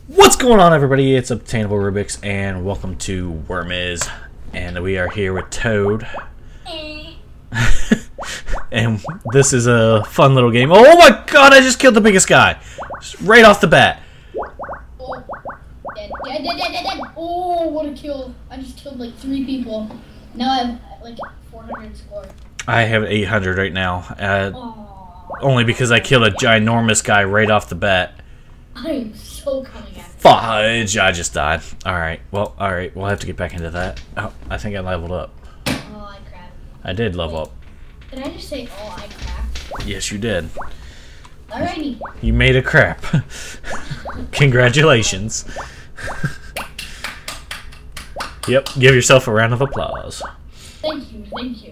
What's going on, everybody? It's Obtainable Rubik's, and welcome to Worm.is. And we are here with Toad. And this is a fun little game. Oh my god, I just killed the biggest guy! Just right off the bat. Oh, dead. Oh, what a kill. I just killed like 3 people. Now I have like 400 score. I have 800 right now. Only because I killed a ginormous guy right off the bat. I am so coming after you. Fudge! I just died. Alright, we'll have to get back into that. Oh, I think I leveled up. Oh, I crap. I did level up. Did I just say, oh, I crap? Yes, you did. Alrighty. You made a crap. Congratulations. Yep, give yourself a round of applause. Thank you.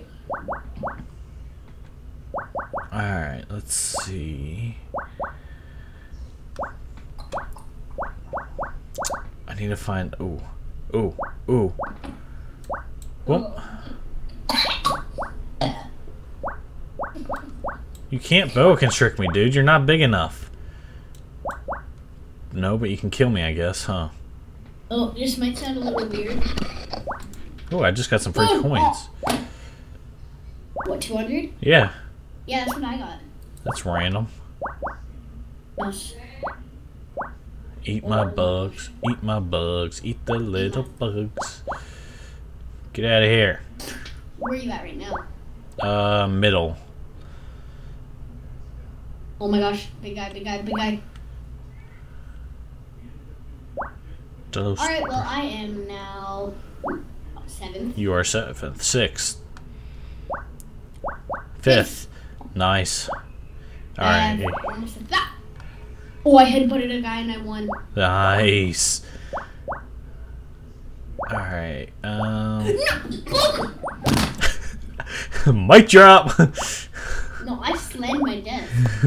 Alright, let's see. I need to find... Ooh. Whoop. You can't boa constrict me, dude. You're not big enough. No, but you can kill me, I guess, huh? Oh, this might sound a little weird. Oh, I just got some free coins. What, 200? Yeah. Yeah, that's what I got. That's random. Yes. Eat my bugs, eat my bugs, eat the little bugs. Get out of here. Where are you at right now? Middle. Oh my gosh, big guy. Toadster. Alright, well, I am now 7th. You are 7th. 6th. 5th. Nice. Alright. Almost at that. Oh, I headbutted a guy and I won. Nice. Alright. Mic drop! No, I slammed my death.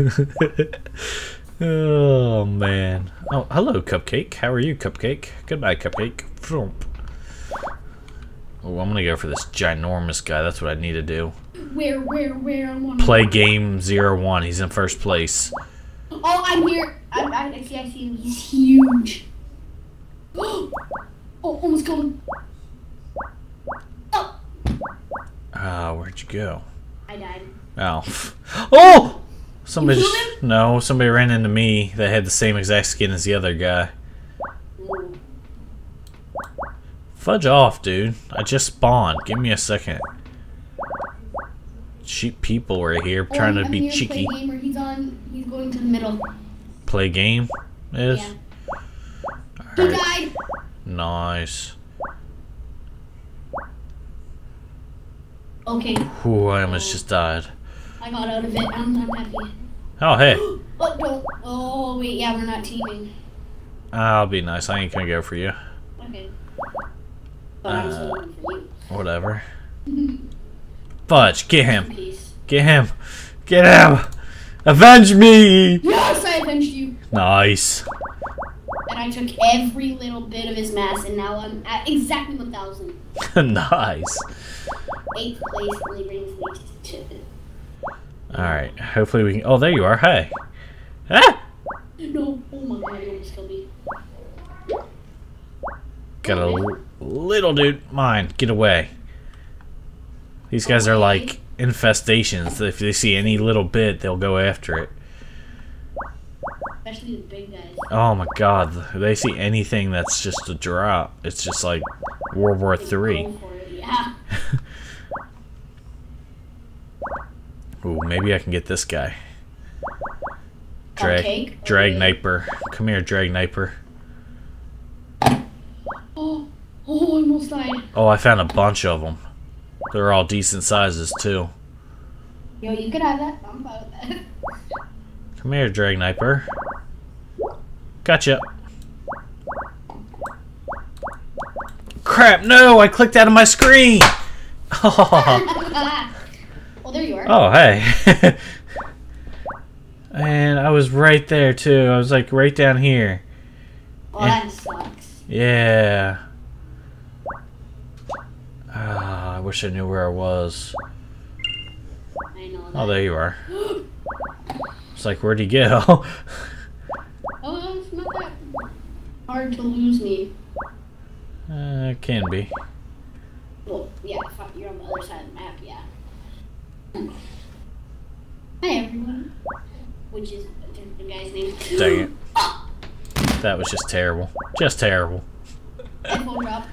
Oh, man. Oh, hello, Cupcake. How are you, Cupcake? Goodbye, Cupcake. Vroom. Oh, I'm gonna go for this ginormous guy. That's what I need to do. Where? Play game 01. He's in first place. Oh, I'm here. I see him. He's huge. Oh, almost killed him. Oh. Where'd you go? I died. Oh. Oh! Somebody You killed him? No, somebody ran into me that had the same exact skin as the other guy. Ooh. Fudge off, dude. I just spawned. Give me a second. Cheap people right here trying to be cheeky. Play game where he's going to the middle. Play game is? Yeah. Alright. He died. Nice. Okay. Ooh, I almost just died. I got out of it. I'm happy. Oh, hey. Oh, don't. Oh, wait. Yeah, we're not teaming. I'll be nice. I ain't gonna go for you. Okay. But I'm still going for you. Whatever. Fudge, get him. Peace. Get him. Get him. Avenge me. Yes, I avenged you. Nice. And I took every little bit of his mass, and now I'm at exactly 1,000. Nice. 8th place only brings me to... Alright, hopefully we can... Oh, there you are. Hey. Ah! No. Oh my god, you almost killed me. Got a little dude. Mine. Get away. These guys are like infestations. If they see any little bit, they'll go after it. Especially the big guys. Oh my god. If they see anything that's just a drop, it's just like World War III. Go for it, yeah. Ooh, maybe I can get this guy. Cupcake? Dragniper. Come here, Dragniper. Oh, I almost died. Oh, I found a bunch of them. They're all decent sizes, too. Yo, you could have that. I'm fine with that. Come here, Dragniper. Gotcha. Crap, no! I clicked out of my screen! Oh, Well, there you are. oh hey. And I was right there, too. I was like right down here. Oh, that sucks. Yeah. I wish I knew where I was. I know that. Oh, there you are. It's like, where'd he go? Oh, it's not that. hard to lose me. Can be. Well, yeah, you're on the other side of the map, yeah. Hi, everyone. Which is the guy's name. Dang it. That was just terrible. Just terrible. Headphone drop.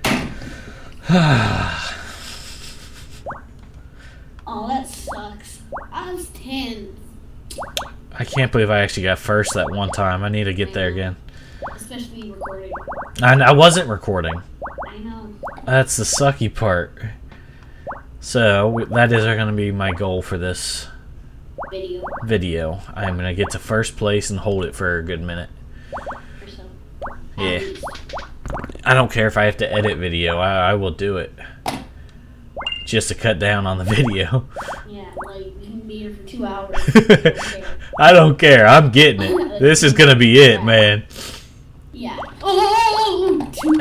Oh, that sucks. I was 10. I can't believe I actually got first that one time. I need to get there again. Especially recording. I wasn't recording. I know. That's the sucky part. So, that is going to be my goal for this video. I'm going to get to first place and hold it for a good minute. Or so. Yeah. I don't care if I have to edit video. I will do it. Just to cut down on the video. Yeah, like, we can be here for 2 hours. I don't care. I'm getting it. This is going to be it, man. Yeah. Oh!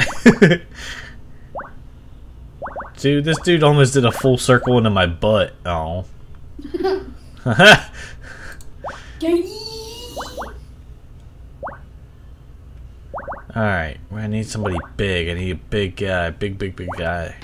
Dude, this dude almost did a full circle into my butt. Oh. Alright, I need somebody big. I need a big guy. Big guy.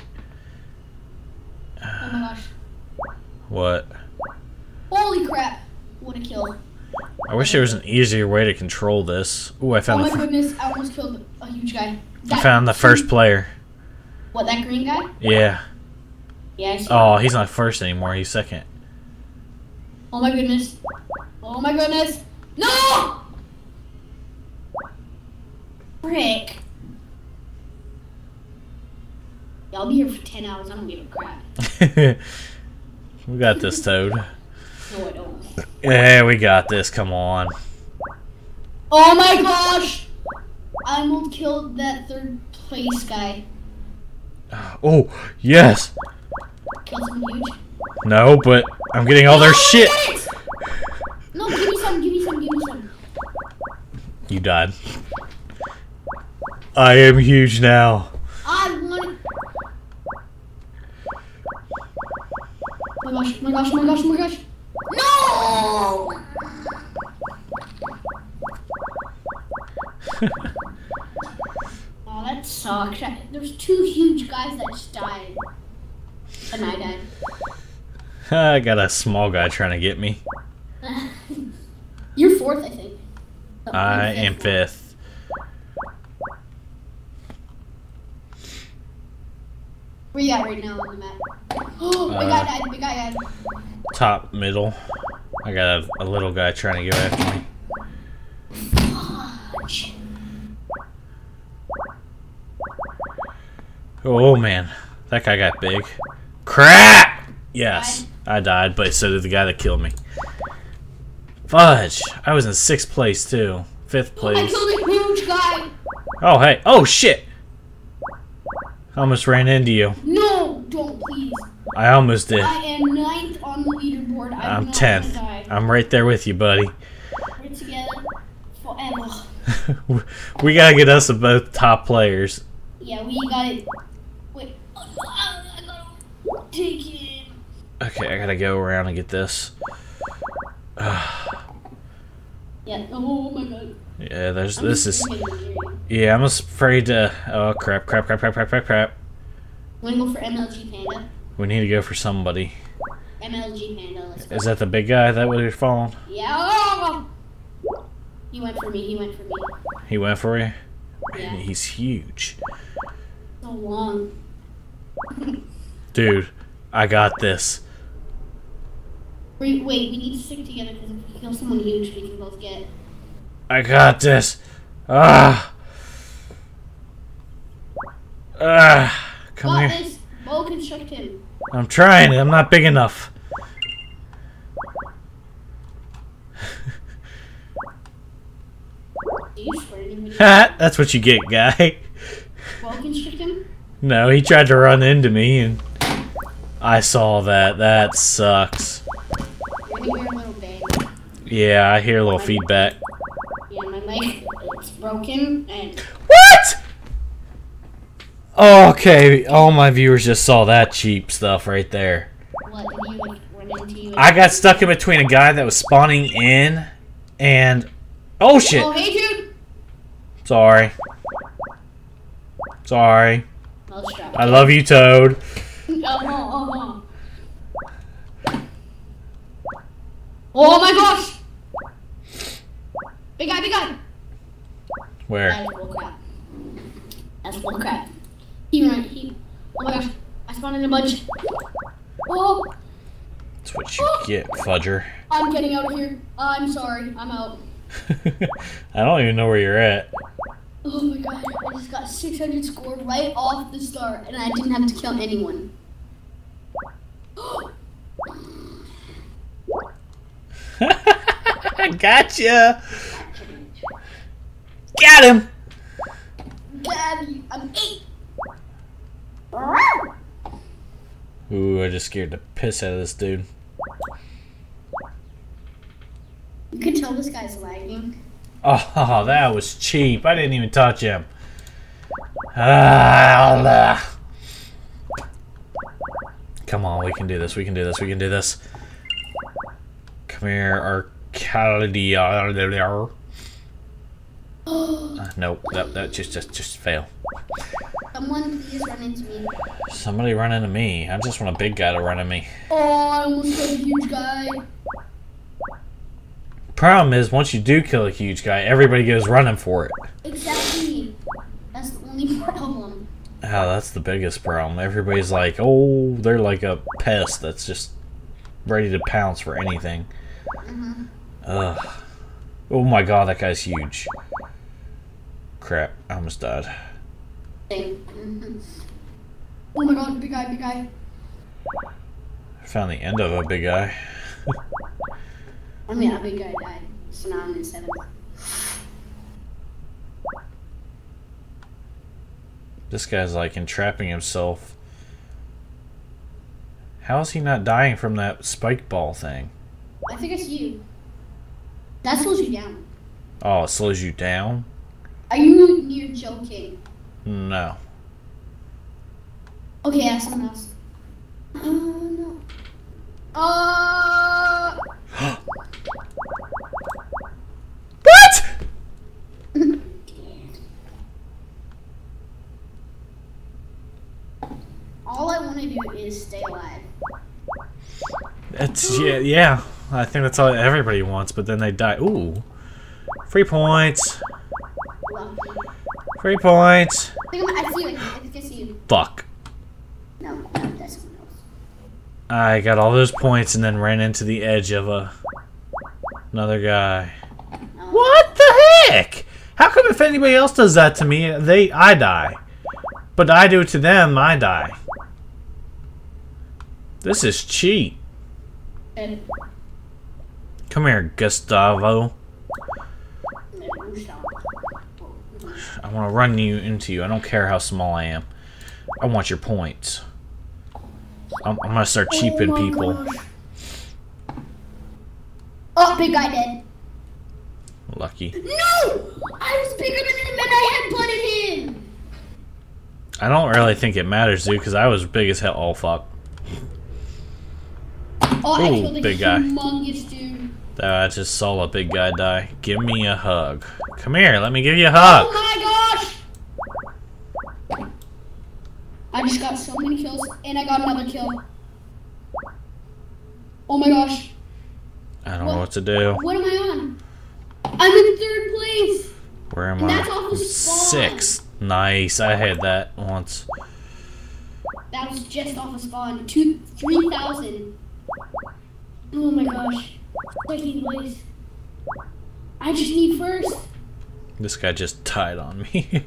Oh my gosh. What? Holy crap. What a kill. I wish there was an easier way to control this. Ooh, I found Oh my goodness, I almost killed a huge guy. I found the first player. What, that green guy? Yeah. Yeah, I see. Oh, he's not first anymore. He's second. Oh my goodness. Oh my goodness. No! Frick. Yeah, I'll be here for 10 hours. I don't give a crap. We got this, Toad. No, I don't. Yeah, we got this. Come on. Oh my gosh! I almost killed that third place guy. Oh, yes. Killed someone huge? No, but I'm getting all their shit. No, give me some, give me some, give me some. You died. I am huge now. I want it. Oh my gosh, oh my gosh, oh my gosh, oh my gosh. No! Oh, that sucks. There's 2 huge guys that just died. And I died. I got a small guy trying to get me. You're 4th, I think. Oh, I am 5th. Where you at right now on the map? Oh, big guy died, big guy died. Top, middle. I got a little guy trying to go after me. Fudge. Oh man, that guy got big. Crap! Yes, I died, but so did the guy that killed me. Fudge! I was in 6th place too. 5th place. I killed a huge guy! Oh hey! Oh shit! I almost ran into you. No! Don't please. I almost did. I am 9th on the leaderboard. I'm 10th. I'm right there with you, buddy. We're together forever. We gotta get us both top players. Yeah, we got it. Wait. I gotta take it. Okay, I gotta go around and get this. Yeah. Oh my god. Yeah, this is. Yeah, I'm afraid to. Oh crap! Wanna go for MLG Panda? We need to go for somebody. MLG Panda. Let's go. Is that the big guy that was following? Yeah. Oh! He went for me. He went for me. He went for you. Yeah. Man, he's huge. So long. Dude, I got this. Wait, we need to stick together because if we kill someone huge, we can both get. I got this. Ah. Come Got here. this. Bo construct him. I'm trying. I'm not big enough. Do you swear to me? That's what you get, guy. Bo construct him? No, he tried to run into me and I saw that. That sucks. You're gonna hear a little bang. Yeah, I hear a little feedback. Yeah, my mic, it's broken and. What? Oh, okay, all my viewers just saw that cheap stuff right there. What, did you like run into you? I got stuck in between a guy that was spawning in and... Oh, shit. Oh, hey, dude! Sorry. Sorry. Mousetrap. I love you, Toad. Oh my gosh! Big guy, big guy! Where? That is bullcrap. That's bullcrap. Oh my gosh. I spawned in a bunch. Oh! That's what you get, fudger. I'm getting out of here. I'm sorry. I'm out. I don't even know where you're at. Oh my god. I just got 600 score right off the start, and I didn't have to kill anyone. Gotcha! Got him! Got you. I'm 8. Ooh, I just scared the piss out of this dude. You can tell this guy's lagging. Oh, that was cheap. I didn't even touch him. Ah, come on, we can do this. We can do this. We can do this. Come here, Arcadia. Nope, that just fail. Someone please run into me. Somebody run into me. I just want a big guy to run into me. Oh, I almost killed a huge guy. Problem is, once you do kill a huge guy, everybody goes running for it. Exactly. That's the only problem. Oh, that's the biggest problem. Everybody's like, oh, they're like a pest that's just ready to pounce for anything. Ugh. Oh my god, that guy's huge. Crap, I almost died. Oh my god, big guy, big guy. I found the end of a big guy. I mean, a big guy died, so now I'm in 7th. This guy's like entrapping himself. How is he not dying from that spike ball thing? I think it's you. That slows you down. Oh, it slows you down? Are you joking? No. Okay, yeah, someone else. No. What? All I want to do is stay alive. It's yeah. I think that's all everybody wants, but then they die. Ooh. Free points. Lucky. Free points. I see you. I think I see you. Fuck. No, that's someone else. I got all those points and then ran into the edge of another guy. No. What the heck? How come if anybody else does that to me, I die? But I do it to them, I die. This is cheat. And Come here, Gustavo. I want to run you into you. I don't care how small I am. I want your points. I'm gonna start cheaping people. gosh. Oh, big guy dead. Lucky. No! I was bigger than him and I had butted him! I don't really think it matters, dude, because I was big as hell. Oh, fuck. Oh, I Ooh, killed a big guy. humongous dude. I just saw a big guy die. Give me a hug. Come here, let me give you a hug. Oh my gosh! I just got so many kills and I got another kill. Oh my gosh. I don't know what to do. What am I on? I'm in 3rd place! Where am And I? that's off of spawn. 6th. Nice. I had that once. That was just off of spawn. 3,000. Oh my gosh. 2nd place. I just need 1st. This guy just died on me.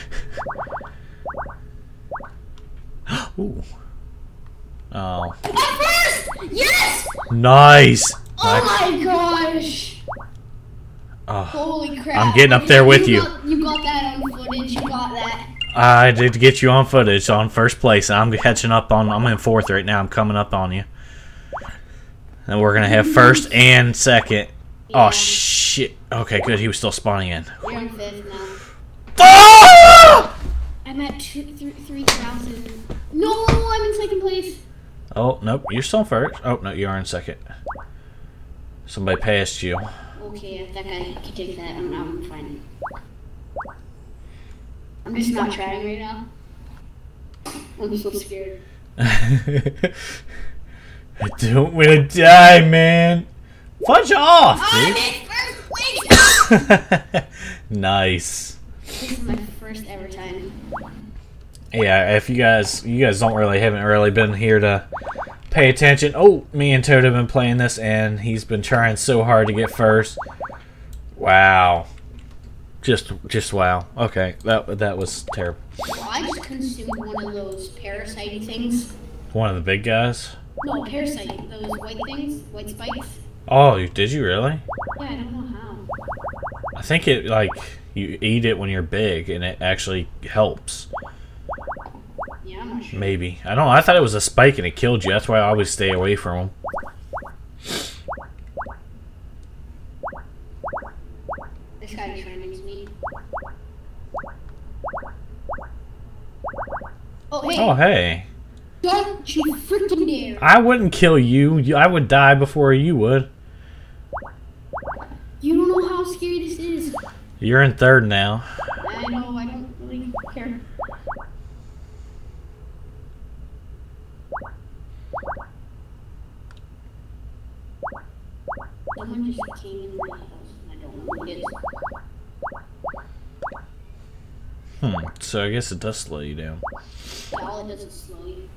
Ooh. Oh. I'm 1st! Yes! Nice. Oh my gosh! Oh, Holy crap. I'm getting up there with you. You got that on footage. You got that. I did get you on footage on 1st place, and I'm catching up on. I'm in 4th right now. I'm coming up on you. And we're gonna have 1st and 2nd. Yeah. Oh shit. Okay, good. He was still spawning in. You're on 5th now. Ah! I'm at 3,000. No, I'm in 2nd place. Oh nope, you're still 1st. Oh no, you are in 2nd. Somebody passed you. Okay, that guy can take that. I'm fine. I'm just not trying right now. I'm so scared. I don't want to die, man. Fudge off, dude. Nice. This is my first ever time. Yeah, if you guys haven't really been here to pay attention. Oh, me and Toad have been playing this, and he's been trying so hard to get first. Wow. Just wow. Okay, that was terrible. Well, I just consumed one of those parasite things. One of the big guys? No, parasite. Those white things, white spikes. Oh, did you really? Yeah, I don't know how. I think it you eat it when you're big, and it actually helps. Yeah, I'm not sure. Maybe. I don't know. I thought it was a spike and it killed you. That's why I always stay away from them. This guy trains me. Oh, hey. Oh, hey. Don't you freaking dare. I wouldn't kill you. I would die before you would. You don't know how scary this is. You're in third now. I know, I don't really care. Someone just came in my house and I don't know who it is. So I guess it does slow you down. All it does is slow you.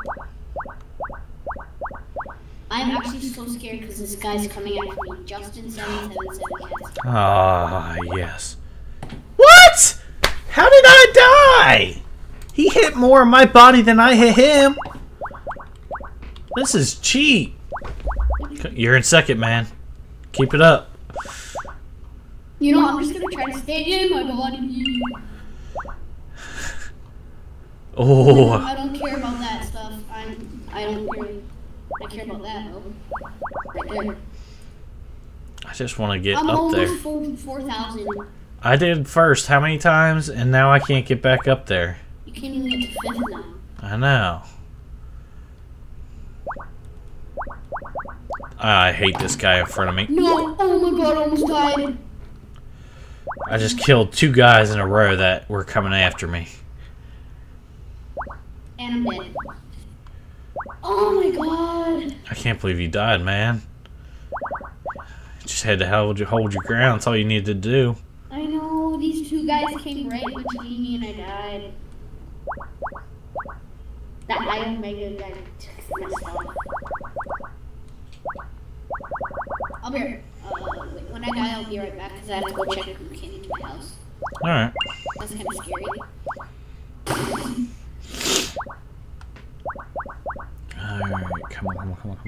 I'm actually so scared because this guy's coming after me. Justin777 cats. Ah, yes. What? How did I die? He hit more of my body than I hit him. This is cheat. You're in second, man. Keep it up. You know, I'm just gonna try to stay in my body. Oh. I don't care about that stuff. I don't care. I care about that though. Right there. I just want to get I'm up there. almost 4,000. I did first how many times, and now I can't get back up there. You can't even get to 5th now. I know. I hate this guy in front of me. No! Oh my god, I almost died. I just killed 2 guys in a row that were coming after me. And I'm dead. Oh my god. I can't believe you died, man. You just had to hold your ground. That's all you needed to do. I know, these 2 guys came right between me and I died. That Iron Mega guy took my stuff. I'll be right. Wait, when I die, I'll be right back because I have to go check who came into my house. Alright. That's kind of scary. Alright, come on.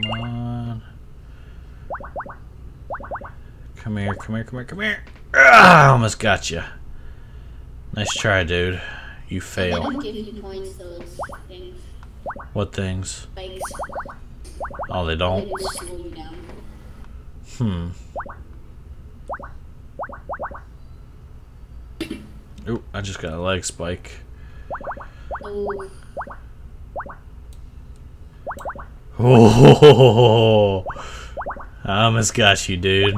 Come here. Ah, I almost got you. Nice try, dude. You They fail. don't give you points, those things. What things? Spikes. Oh, they They don't? just slow you down. Ooh, I just got a leg spike. Oh. Oh, I almost got you, dude.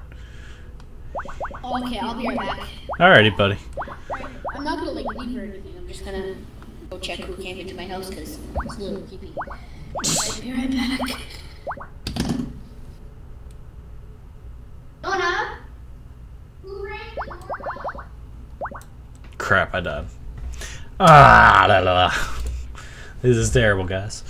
Okay, I'll be right back. Alrighty, buddy. I'm not gonna like leave or anything. I'm just gonna go check who came into my house because it's a little creepy. I'll be right back. Donna, who rang the doorbell? Crap, I died. Ah, la la la. This is terrible, guys.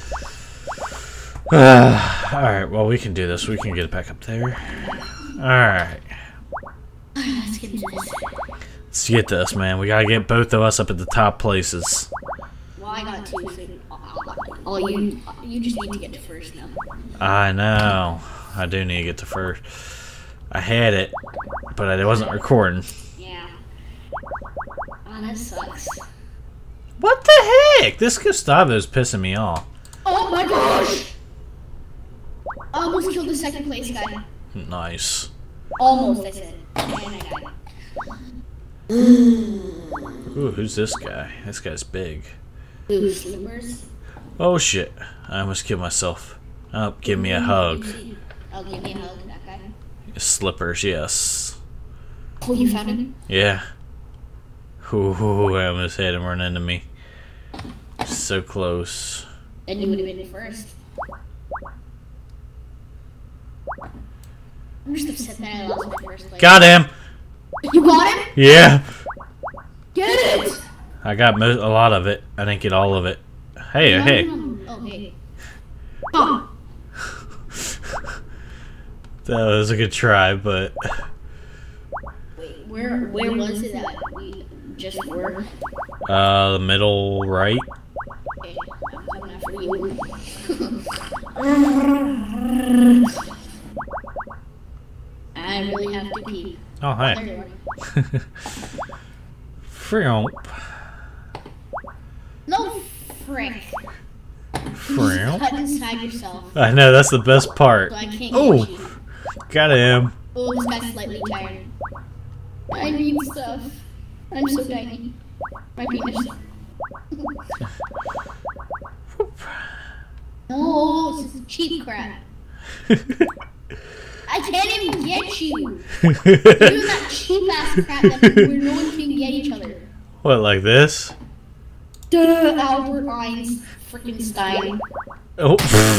Alright, well, we can do this. We can get back up there. Alright. Let's get into this. Let's get this, man. We gotta get both of us up at the top places. Well, I got 2, so you just need to get to first now. I know. I do need to get to first. I had it, but I wasn't recording. Yeah. Oh, that sucks. What the heck? This Gustavo's pissing me off. Oh my gosh! I almost killed the second place guy. Nice. Almost, I said. And I died. Ooh, who's this guy? This guy's big. Ooh, slippers. Oh shit. I almost killed myself. Oh, give me a hug. Oh, give me a hug, that guy. Slippers, yes. Oh, you found him? Yeah. Ooh, I almost had him run into me. So close. Then you would have been first. I'm just upset that I lost my first place. Got him! You got him? Yeah! Get it! I got a lot of it. I didn't get all of it. Hey, hey. Oh, hey. Oh. That was a good try, but... Wait, where was it that we just were? The middle right. Okay, I'm coming after you. I really have to pee. Oh, There hey. you Frump. are. No frick. Frump. Cut inside yourself. I know, that's the best part. So I can't Oh, get you. got him. Oh, this guy's slightly tired. I need stuff. I'm so tiny. My penis. No, this is cheap crap. I can't even get you. You're doing that cheap ass crap that where no one can get each other. What, like this? Duh, Albert Einstein, freaking Stein. Oh.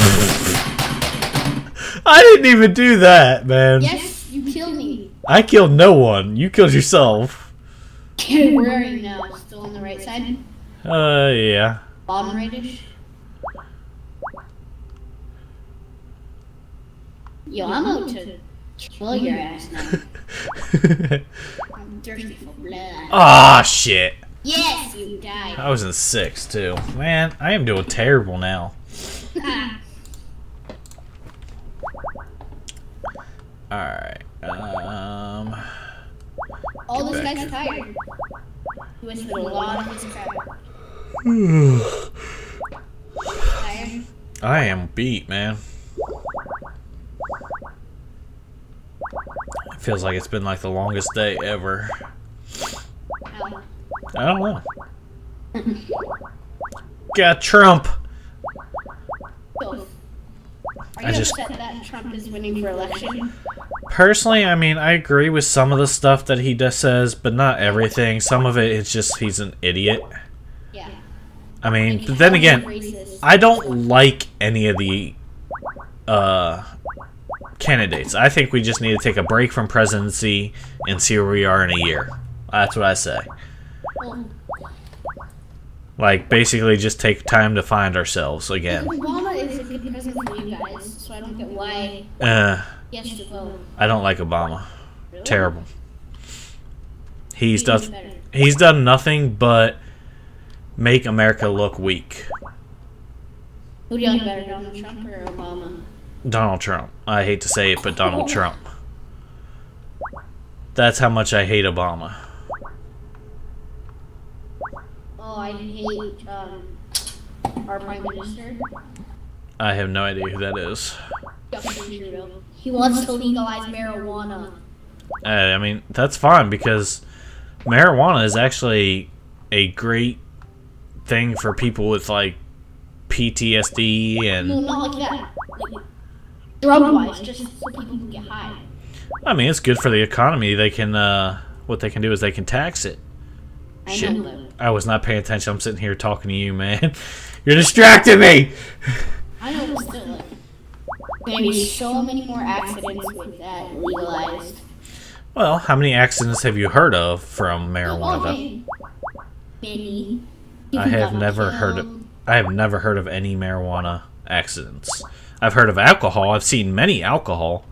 I didn't even do that, man. Yes, you killed me. I killed no one. You killed yourself. Where are you now? Still on the right side? Yeah. Bottom rightish? Yo, I'm out to kill your ass now. I'm thirsty for blood. Ah, shit. Yes, you died. I was in 6 too. Man, I am doing terrible now. Alright. Oh, this back. guy's tired. He wasted a lot of his crap. Tired? I am beat, man. It feels like it's been like the longest day ever. Ow. I don't know. Got Trump. So, are I you just- upset that Trump is winning for election? Personally, I mean, I agree with some of the stuff that he does says, but not everything. Some of it, it's just he's an idiot. Yeah. I mean, Like, but then how again, racist. I don't like any of the candidates. I think we just need to take a break from presidency and see where we are in a year. That's what I say. Well, Like, basically just take time to find ourselves again. Obama is a good president for you guys, so I don't get why he has to vote. I don't like Obama. Really? Terrible. He's better. He's done nothing but make America look weak. Who do you like better, Donald Trump or Obama? Donald Trump. I hate to say it, but Donald Trump. That's how much I hate Obama. Oh, I hate our Prime Minister, I have no idea who that is. Justin Trudeau. He wants to legalize marijuana. I mean, that's fine because marijuana is actually a great thing for people with, like, PTSD No, and... not like that. Like, drug-wise, just so people can get high. I mean, it's good for the economy. They can, what they can do is they can tax it. I Shit. know, but I was not paying attention. I'm sitting here talking to you, man. You're distracting me! I know, but still, like, maybe so many more accidents with that legalized. Well, how many accidents have you heard of from marijuana, though? Okay. Many. I have never heard of any marijuana accidents. I've heard of alcohol. I've seen many alcohol.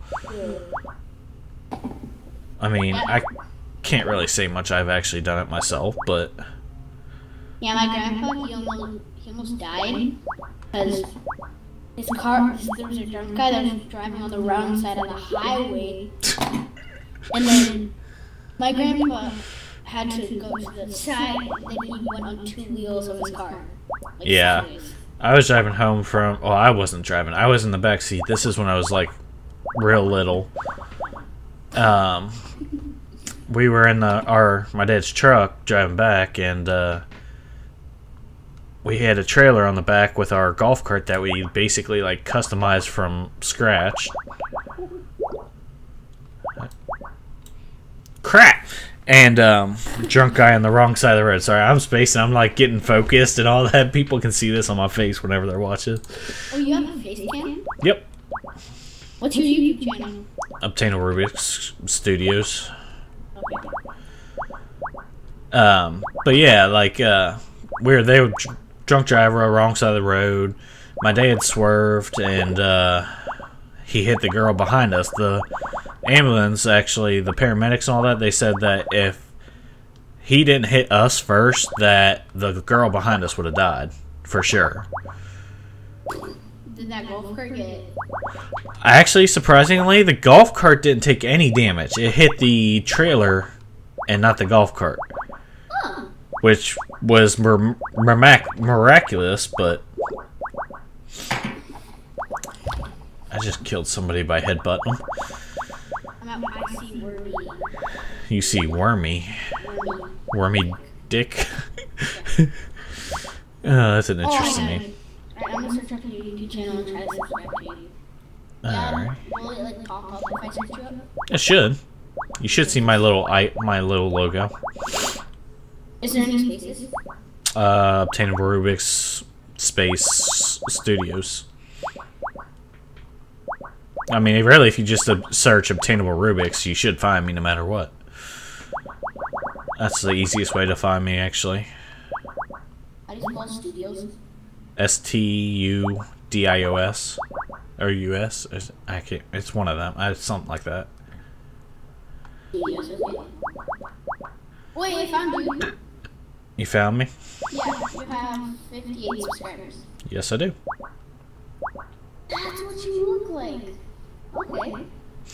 I mean, I can't really say much. I've actually done it myself, but Yeah, my grandpa, he almost died because his car, there was a drunk guy that was driving on the wrong side of the highway. And then my grandpa had to go to the side, and then he went on 2 wheels of his car. Like, Yeah. sideways. I was driving home from... Well, I wasn't driving. I was in the back seat. This is when I was, like, real little. We were in my dad's truck driving back, and we had a trailer on the back with our golf cart that we basically, like, customized from scratch. Crap! And drunk guy on the wrong side of the road. Sorry, I'm spacing. I'm like getting focused and all that. People can see this on my face whenever they're watching. Oh, you have a face cam? Yep. What's your YouTube channel? Obtainable Rubik's Studios. Okay. But yeah, like we were there, drunk driver, wrong side of the road. My dad swerved and he hit the girl behind us. The ambulance, actually, the paramedics and all that, they said that if he didn't hit us first, that the girl behind us would have died for sure. Did that golf cart get? Actually, surprisingly, the golf cart didn't take any damage. It hit the trailer and not the golf cart. Huh. Which was miraculous, but I just killed somebody by headbutting them. I see Wormy. You see Wormy. Wormy dick. That's an interesting name. Alright, I'm gonna search up your YouTube channel and try to subscribe to you. Alright. Will it like pop up if I search you up? It should. You should see my little logo. Is there any spaces? Obtainable Rubik's Space Studios. I mean, really, if you just search Obtainable Rubik's, you should find me no matter what. That's the easiest way to find me, actually. How do you spell studios? STUDIOS. Or US. I can't, it's one of them. Something like that. Studios, okay. Wait, I found you. You found me? Yeah, you have 58 subscribers. Yes, I do. That's what you look like. Okay.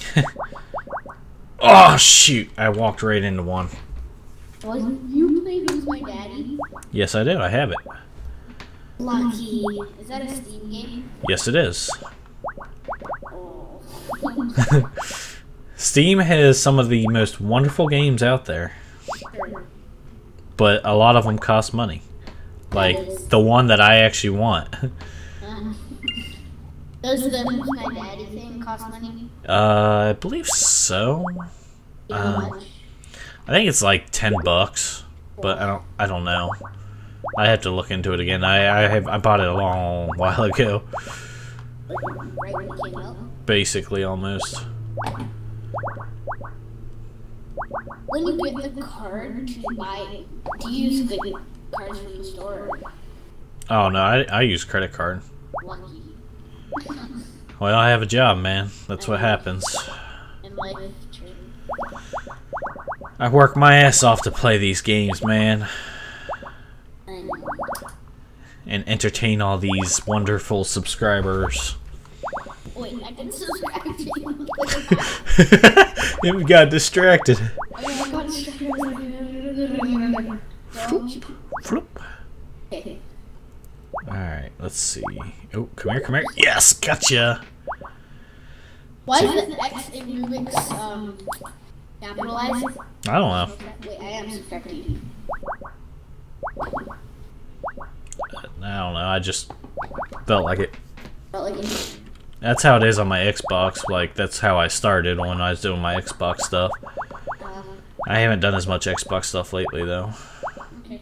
Oh, shoot. I walked right into one. Wasn't you play Who's My Daddy? Yes, I do. I have it. Lucky. Is that a Steam game? Yes, it is. Oh. Steam has some of the most wonderful games out there. Sure. But a lot of them cost money. Like the one that I actually want. Does the Who's My Daddy thing cost money? I believe so. How much? I think it's like $10, but I don't know. I have to look into it again. I bought it a long while ago. Right when it came out? Basically, almost. When you get the card to buy, do you use the cards from the store? Oh no, I use credit card. Lucky. Well, I have a job, man. That's what happens. And life training. I work my ass off to play these games, man. I know. And entertain all these wonderful subscribers. Wait, I didn't subscribe to you. We got distracted. I got distracted. Floop. Okay. Alright, let's see. Oh, come here, come here. Yes, gotcha! Why is the X in Rubik's capitalized? I don't know. Wait, I am subscribed to you. I don't know, I just felt like it. Felt like it. That's how it is on my Xbox. Like, that's how I started when I was doing my Xbox stuff. I haven't done as much Xbox stuff lately, though. Okay.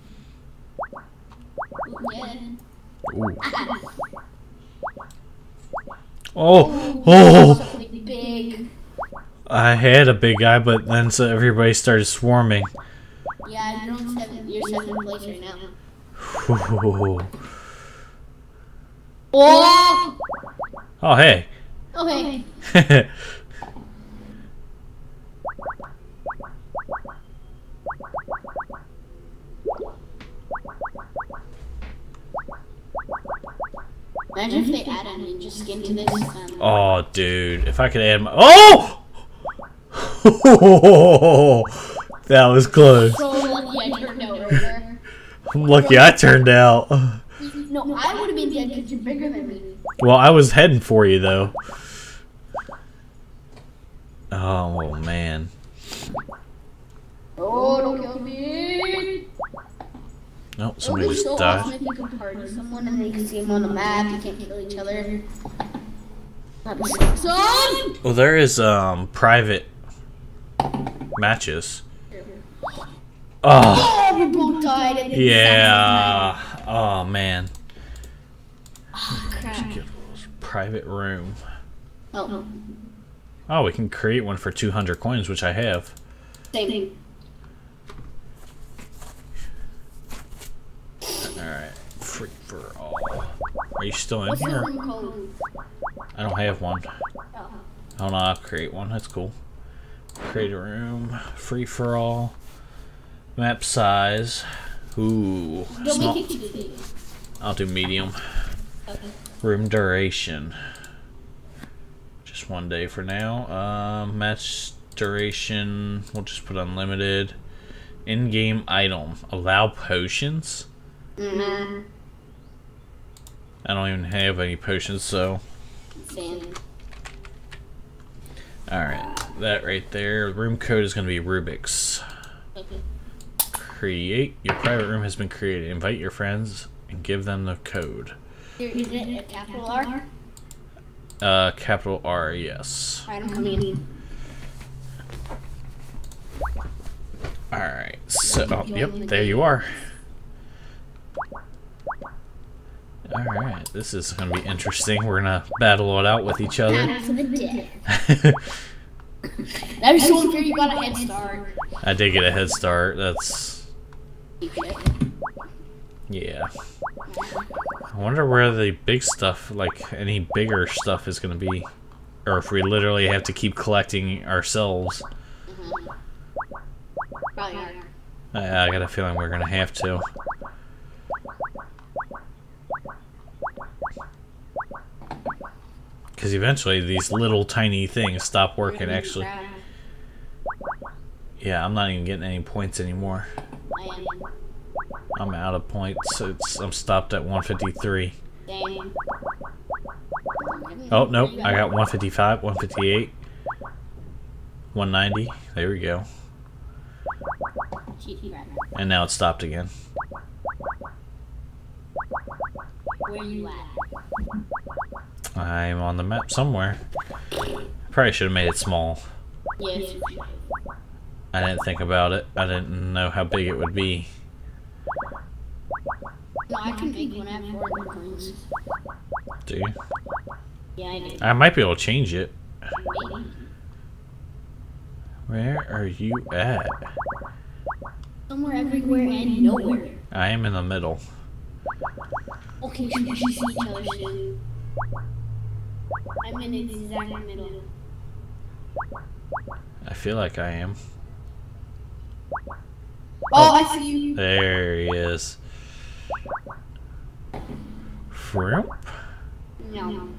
Yeah. Ooh. Oh! Oh! Something big. I had a big guy, but then so everybody started swarming. Yeah, you're seventh place right now. Ooh. Oh! Oh, hey. Okay. Imagine if they add a ninja skin to this. Oh, dude. If I could add my... Oh! That was close. So lucky I turned out right there. I'm lucky I turned out. No, I would have been dead because you're bigger than me. Well, I was heading for you, though. Oh, man. Oh, don't kill me. Nope, somebody just died. Awesome if you could party someone and they can see them on the map. You can't kill each other. That'd be awesome. Well, there is private matches. Sure. Oh, we both died at the yeah. Oh, man. Oh, crap. Private room. Oh. Oh, we can create one for 200 coins, which I have. Same. Alright. Free for all. Are you still in What's the here? room code? I don't have one. Oh. Hold on, I'll create one. That's cool. Create a room. Free for all. Map size. Ooh. Don't Small. make it too big. I'll do medium. Okay. Room duration. Just 1 day for now. Match duration. We'll just put unlimited. In-game item. Allow potions? Mm-hmm. I don't even have any potions, so. Same. Alright, that right there. Room code is going to be Rubik's. Okay. Create. Your private room has been created. Invite your friends and give them the code. Is it a capital R? Capital R, yes. Alright, I'm coming in. Alright, so, oh, yep, there you are. Alright, this is going to be interesting. We're going to battle it out with each other. Battle for the death. That was so unfair, you got a head start. I did get a head start. That's... yeah. I wonder where the big stuff, like any bigger stuff, is going to be. Or if we literally have to keep collecting ourselves. Probably are. I got a feeling we're going to have to. Because eventually these little tiny things stop working, actually. Yeah, I'm not even getting any points anymore. I'm out of points. I'm stopped at 153. Dang. Oh, nope. I got 155, 158, 190. There we go. And now it's stopped again. Where you at? I'm on the map somewhere. Probably should have made it small. Yes. I didn't think about it. I didn't know how big it would be. No, I can make one at 4 coins. Do you? Yeah, I do. I might be able to change it. Maybe. Where are you at? Somewhere, everywhere, and nowhere. I am in the middle. Okay, we should see each other soon. I'm in the exact middle. I feel like I am. Oh, I see you. There he is. Shrimp? No.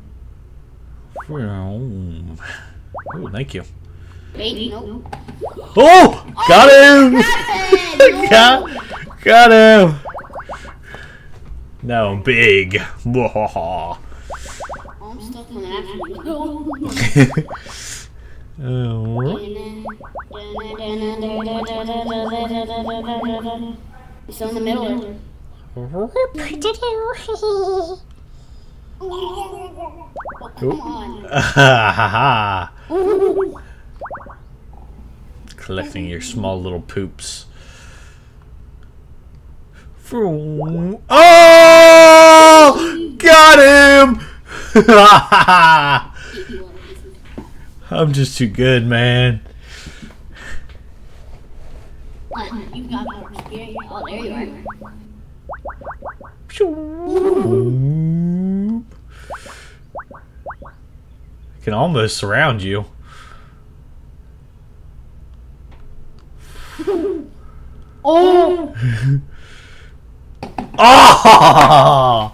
Shrimp. Oh, thank you. Wait, nope. Oh! Got him! Got him! No, big. Oh, I'm still coming after you. He's still in the middle. Oh, come on. Collecting your small little poops. Oh! Got him! I'm just too good, man. You got more experience. Oh, there you are. I can almost surround you. Oh! Oh!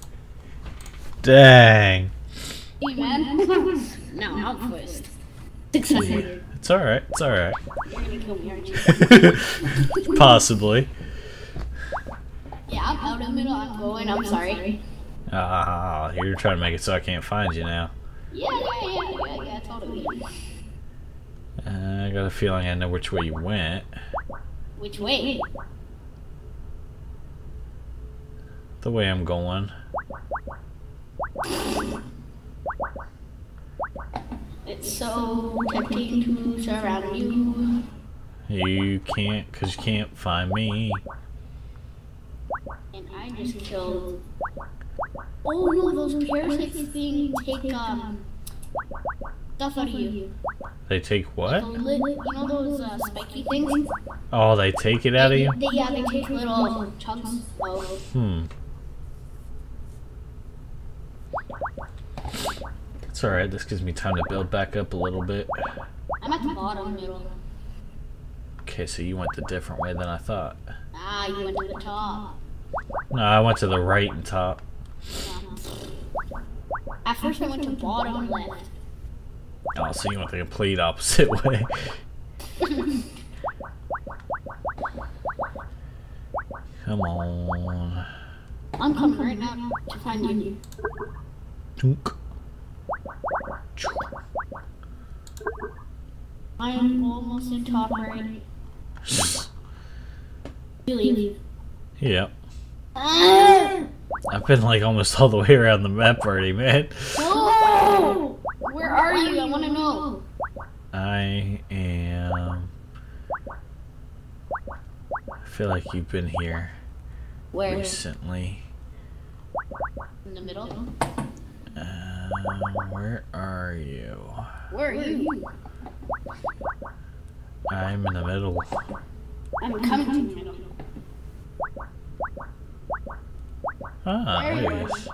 Dang. Hey, man. No, I'm first. 600. It's alright, it's alright. You're gonna kill me, aren't you? Possibly. Yeah, I'm out of the middle. I'm going. I'm sorry. Ah, you're trying to make it so I can't find you now. Yeah, totally. I got a feeling I know which way you went. Which way? The way I'm going. It's so tempting to surround you. You can't, because you can't find me. And I just killed... Oh no, those parasites things take stuff out of you. They take what? Like you know those spiky things? Oh, they take it out of you? Yeah, they take little chunks of... It's alright, this gives me time to build back up a little bit. I'm at the bottom middle. Okay, so you went the different way than I thought. Ah, you went to the top. No, I went to the right and top. At first I went to bottom left. Oh, so you went the complete opposite way. Come on. I'm coming right now to find you. Tunk. I am almost in top right. You leave. Yep. Ah! I've been like almost all the way around the map already, man. No! Where are you? I want to know. I am... I feel like you've been here Where? recently. In the middle? Where are you? Where are you? I'm in the middle. I'm coming to the middle. Ah, there he is.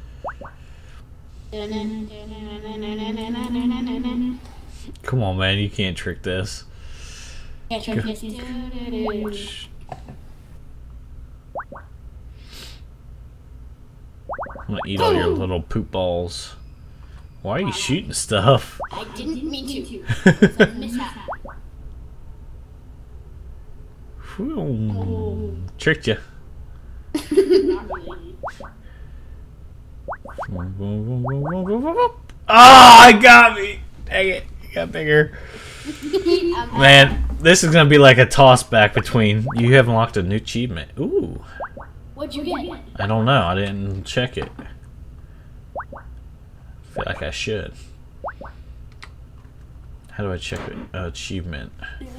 Come on, man, you can't trick this. Yeah, trick this. I'm gonna eat all your little poop balls. Why are you shooting stuff? I didn't mean to. It's a mishap. Tricked you. Not really. Ah, I got me! Dang it, you got bigger. Man, this is gonna be like a toss back between you have unlocked a new achievement. Ooh. What'd you get? I don't know, I didn't check it. I feel like I should. How do I check an achievement?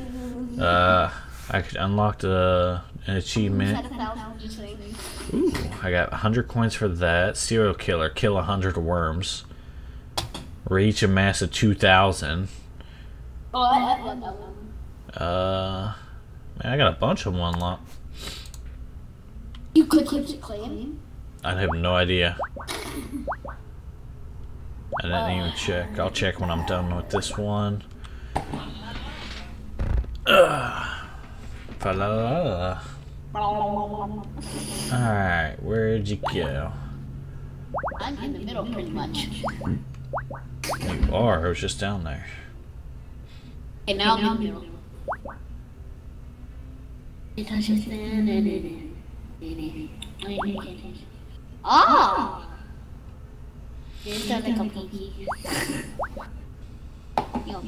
I could unlock an achievement. Ooh, I got 100 coins for that. Serial killer, kill 100 worms. Reach a mass of 2,000. Oh, I love that one. Man, I got a bunch of them unlocked. You could clip the claim? I have no idea. I didn't even check. I'll check when I'm done with this one. Alright, where'd you go? I'm in the middle pretty much. You are, I was just down there. Okay, now I'm in the middle. It touches Ah! There's that like a pee. Yo.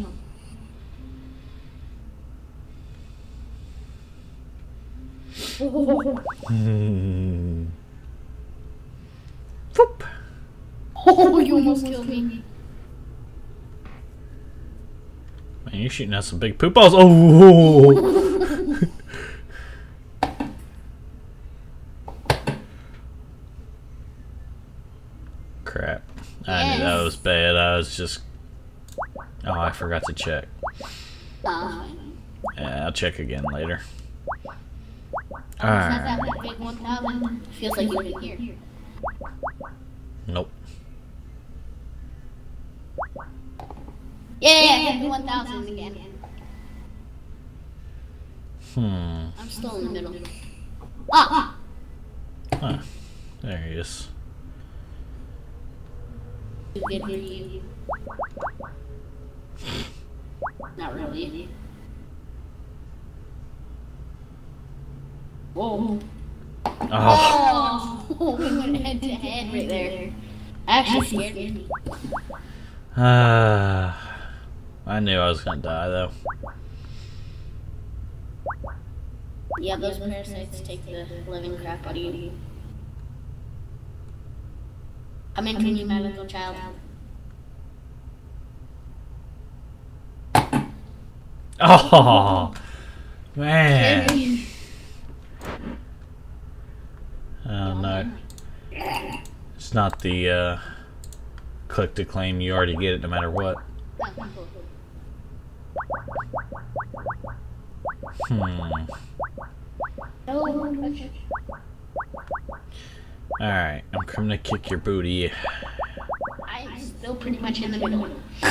Whoop. Oh, you almost killed me. Man, you're shooting out some big poop balls. Oh! Crap. I knew that was bad. I was just... Oh, I forgot to check. Yeah, I'll check again later. Alright. That big 1,000 feels like you've been here. Nope. Yeah, 1,000 again. I'm still in the middle. Ah! Huh. There he is. Too good for you. Not really. Whoa. Oh, we went head to head right there. Actually scared me. I knew I was gonna die though. Yeah, those parasites take the living crap out of you. I'm into you, my little child. Oh, Man. Oh no. It's not the click to claim. You already get it no matter what. Alright, I'm coming to kick your booty. I'm still pretty much in the middle.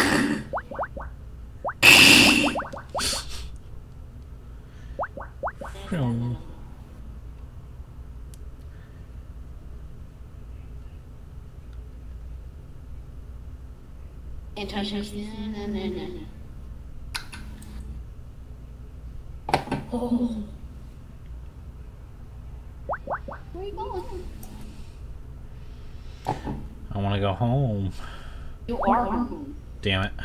And touch us. Oh. Where are you going? I want to go home. You are home. Damn it.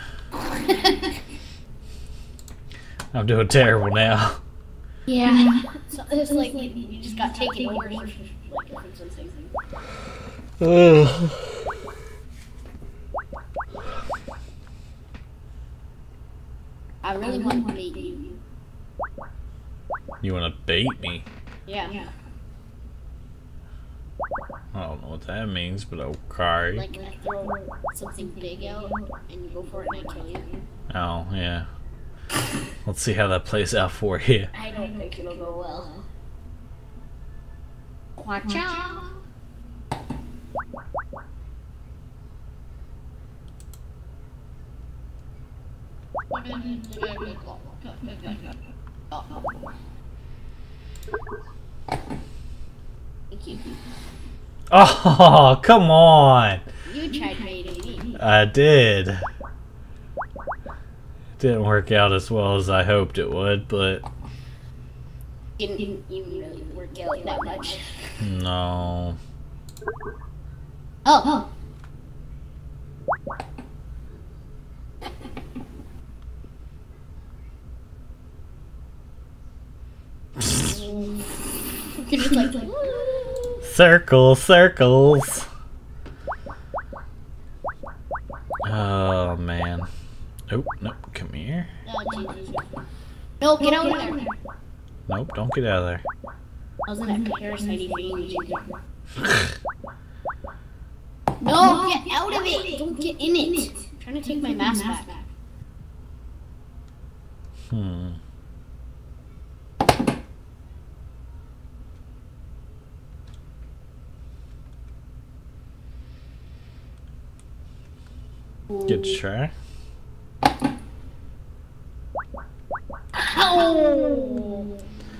I'm doing terrible now. Yeah. So it's like you just got taken over. Ugh. I really want to bait you. You want to bait me? Yeah. I don't know what that means, but okay. Like I throw something big out and you go for it and I kill you. Oh, yeah. Let's see how that plays out for you. I don't think it'll go well. Watch out! Thank you. Oh, come on! You tried baiting me. I did. It didn't work out as well as I hoped it would, but... Didn't even really work out that much. No. Oh! You just like... Circles, circles! Oh, man. Oh, nope, come here. Oh, Jesus. No, get out of there! Nope, don't get out of there. I was in that parasite thing. No, get out of it! Don't get in it! I'm trying to take my mask back. Good try. Ow!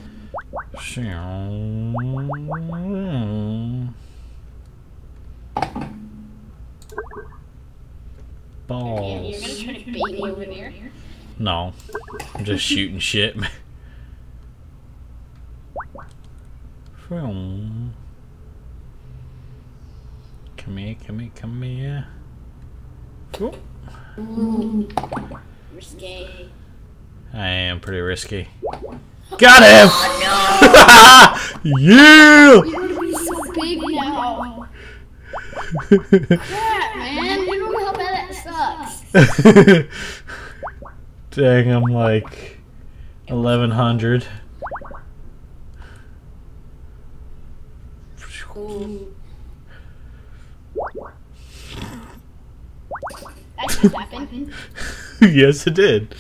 Balls. You're gonna try to bait me over there? No, I'm just shooting shit. Come here, come here, come here. Oh. Ooh. Risque. I am pretty risky. Got him! Oh, no. Yeah! You're gonna be so big now. Crap, man. You don't know how bad that sucks. Dang, I'm like 1100. Ooh. That just happened. Yes, it did.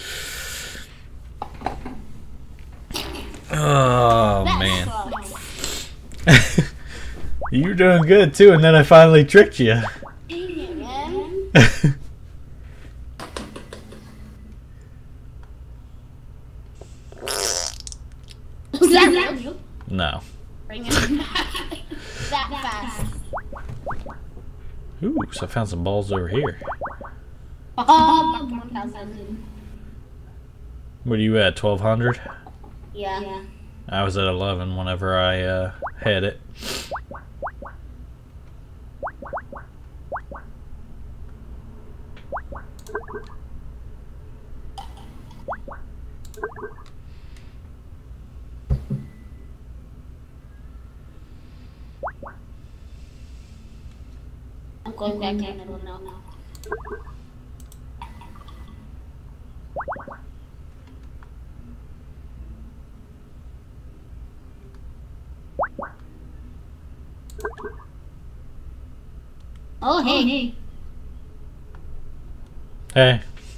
Oh, That man. sucks. You were doing good, too, and then I finally tricked you. Dang it, man. Was that real? No. Bring it back. That fast. Ooh, so I found some balls over here. Oh, 1,000. What are you at, 1200? Yeah. I was at 11 whenever I had it. I'm going back in the middle now. Oh, hey. Hey.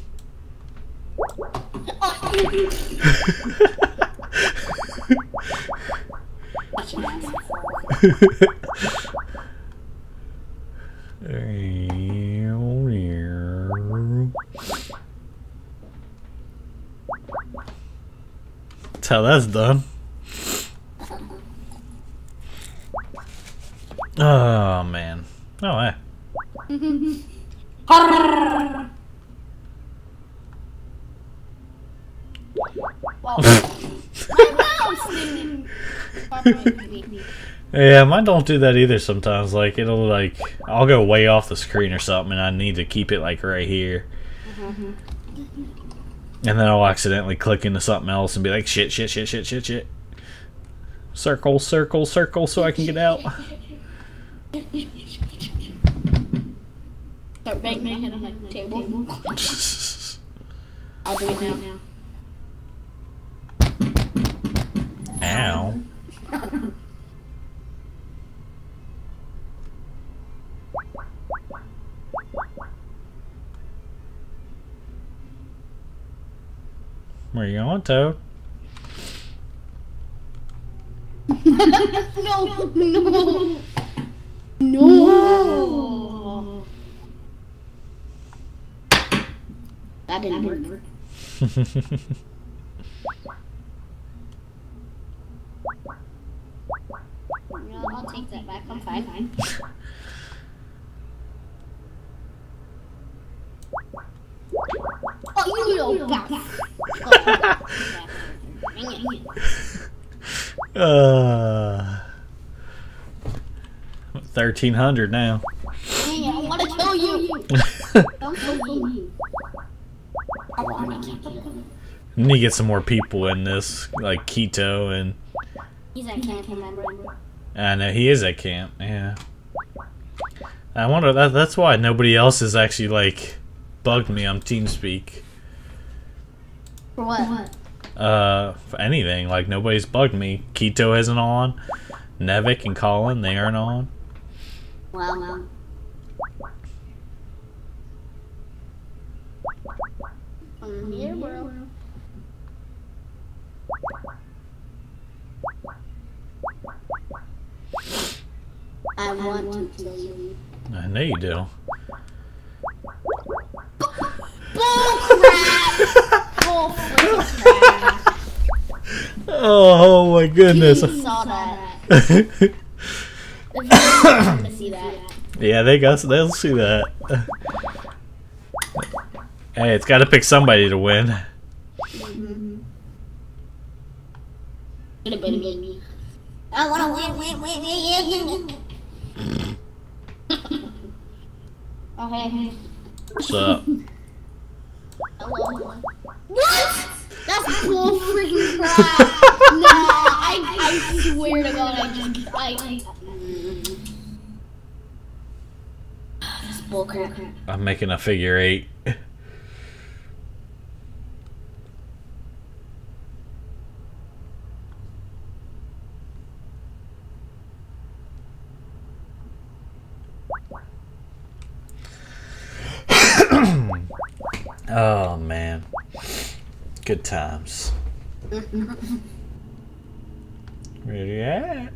That's how that's done. Oh man. Oh hey. Yeah, mine don't do that either sometimes. Like, it'll, like, I'll go way off the screen or something, and I need to keep it, like, right here. And then I'll accidentally click into something else and be like, shit. Circle, circle, circle, so I can get out. Start banging my head on the table. I'll do it now. Ow. Where you going, Toad? No. That didn't work. No, I'll take that back. I'm fine. Oh, you little bastard. 1,300 now. Dang it, I want to kill you. Don't kill me. I want to kill you. We need to get some more people in this, like Keto and... He's at camp, remember? I know, he is at camp, yeah. I wonder, that's why nobody else has actually, like, bugged me on TeamSpeak. For what? For anything. Like, nobody's bugged me. Keto isn't on. Nevik and Colin, they aren't on. Wow. I'm here, bro. I want to kill you. I know you do. Bull crap! Oh my goodness. He saw that. If to see that. Yeah, they'll see that. Hey, it's got to pick somebody to win. Could have been me. I want to win. Oh, hey. What's up? Hello. What? That's bull freaking crap. No, I swear to God, that's bull crap. I'm making a figure 8. Oh man, good times. Where you at?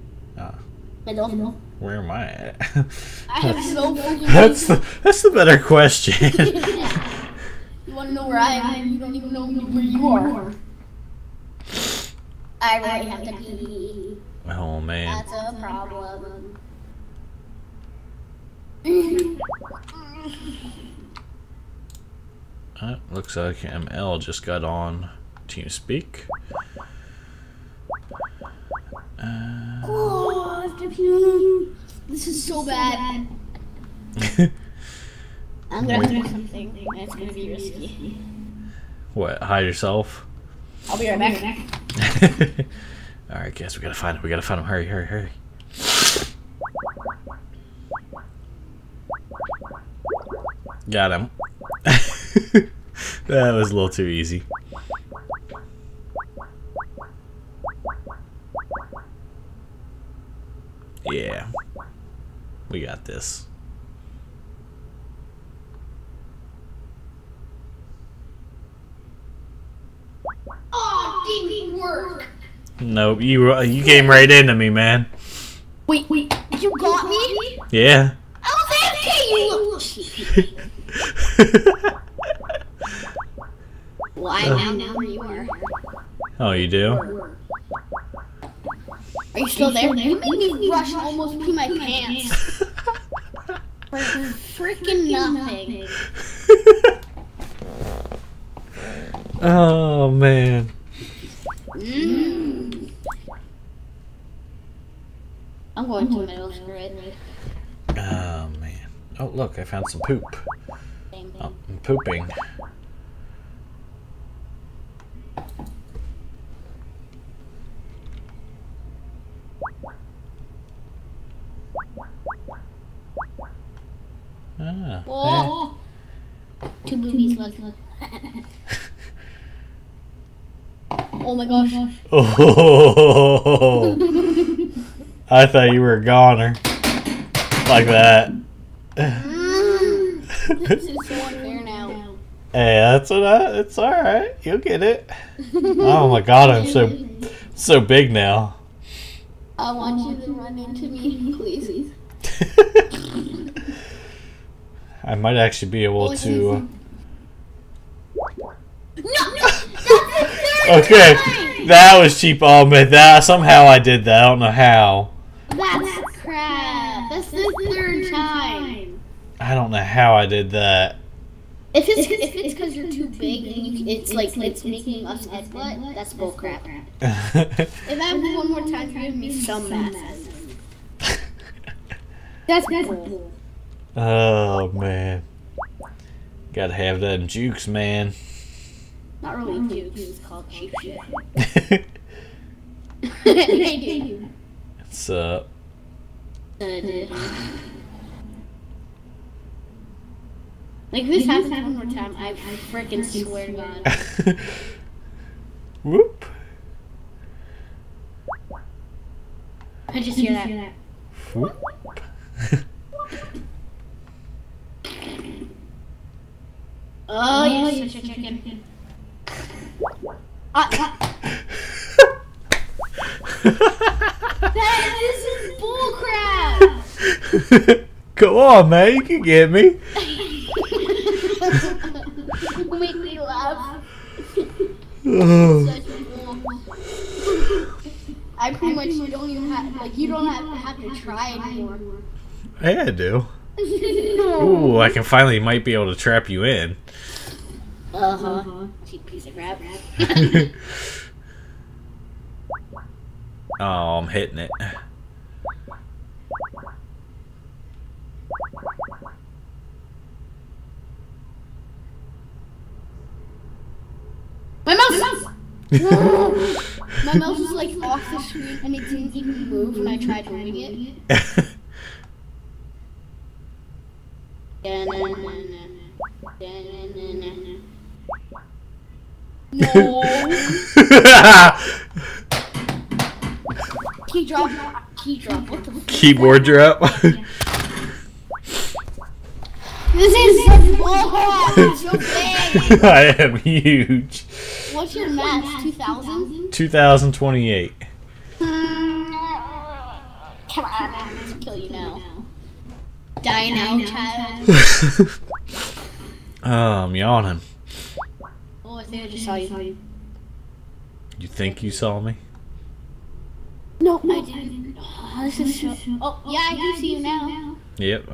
Where am I at? I have so freaking. That's the better question. You want to know where I am? You don't even know where you are. I really have to pee. Oh man. That's a problem. Looks like ML just got on TeamSpeak. Oh, I have to pee. This is so bad. I'm gonna do something, and it's gonna be risky. What? Hide yourself? I'll be right back. Alright, guys, we gotta find him. Hurry. Got him. That was a little too easy. Yeah. We got this. Oh, didn't work. Nope, you came right into me, man. Wait, you got me? Yeah. I was AFK, you little cheat. Well, I now know where you are. Oh, you do? Are you still there? You made me rush and almost pee my pants. For freaking nothing. Oh, man. I'm going to middle school. Oh, man. Oh, look, I found some poop. Same thing. Oh, I'm pooping. Ah, Oh, yeah. 2 boobies, look. Oh my gosh. Oh, I thought you were a goner. Like that. This is so unfair now. Hey, that's what it's alright. You'll get it. Oh my god, I'm so big now. I want you to run into me, please. I might actually be able to. No! Okay, that was cheap. Oh man, that somehow I did that. I don't know how. That's crap. That's the 3rd time. I don't know how I did that. If it's because you're too big and it's making us headbutt, that's bullcrap. If I have one more time, you're giving me some math. That's bull. Oh man, gotta have that jukes, man. Not really jukes, it's called cheap shit. What's up? Like, if this happens one more time, I freaking swear to God. Whoop. I just hear that. Whoop. Oh, you're such a chicken. This is bullcrap! Come on, man, you can get me. Make me laugh. Oh. Such a bull. I pretty much don't even have, you don't have to try anymore. Yeah, I do. Ooh, I can finally might be able to trap you in. Cheap piece of crap. Oh, I'm hitting it. My mouse! My mouse is like off the screen and it didn't even move when I tried moving it. No. Key drop. What the fuck? Keyboard drop. This is such bullcrap. It's so big. I am huge. What's your max? 2,000? 2028. Come on, let's kill you now. Die now, child. Oh, I'm yawning. Oh, I think I just saw you. You think you saw me? No, I didn't. Oh, this is so... Oh, yeah, I do see you now. Yep.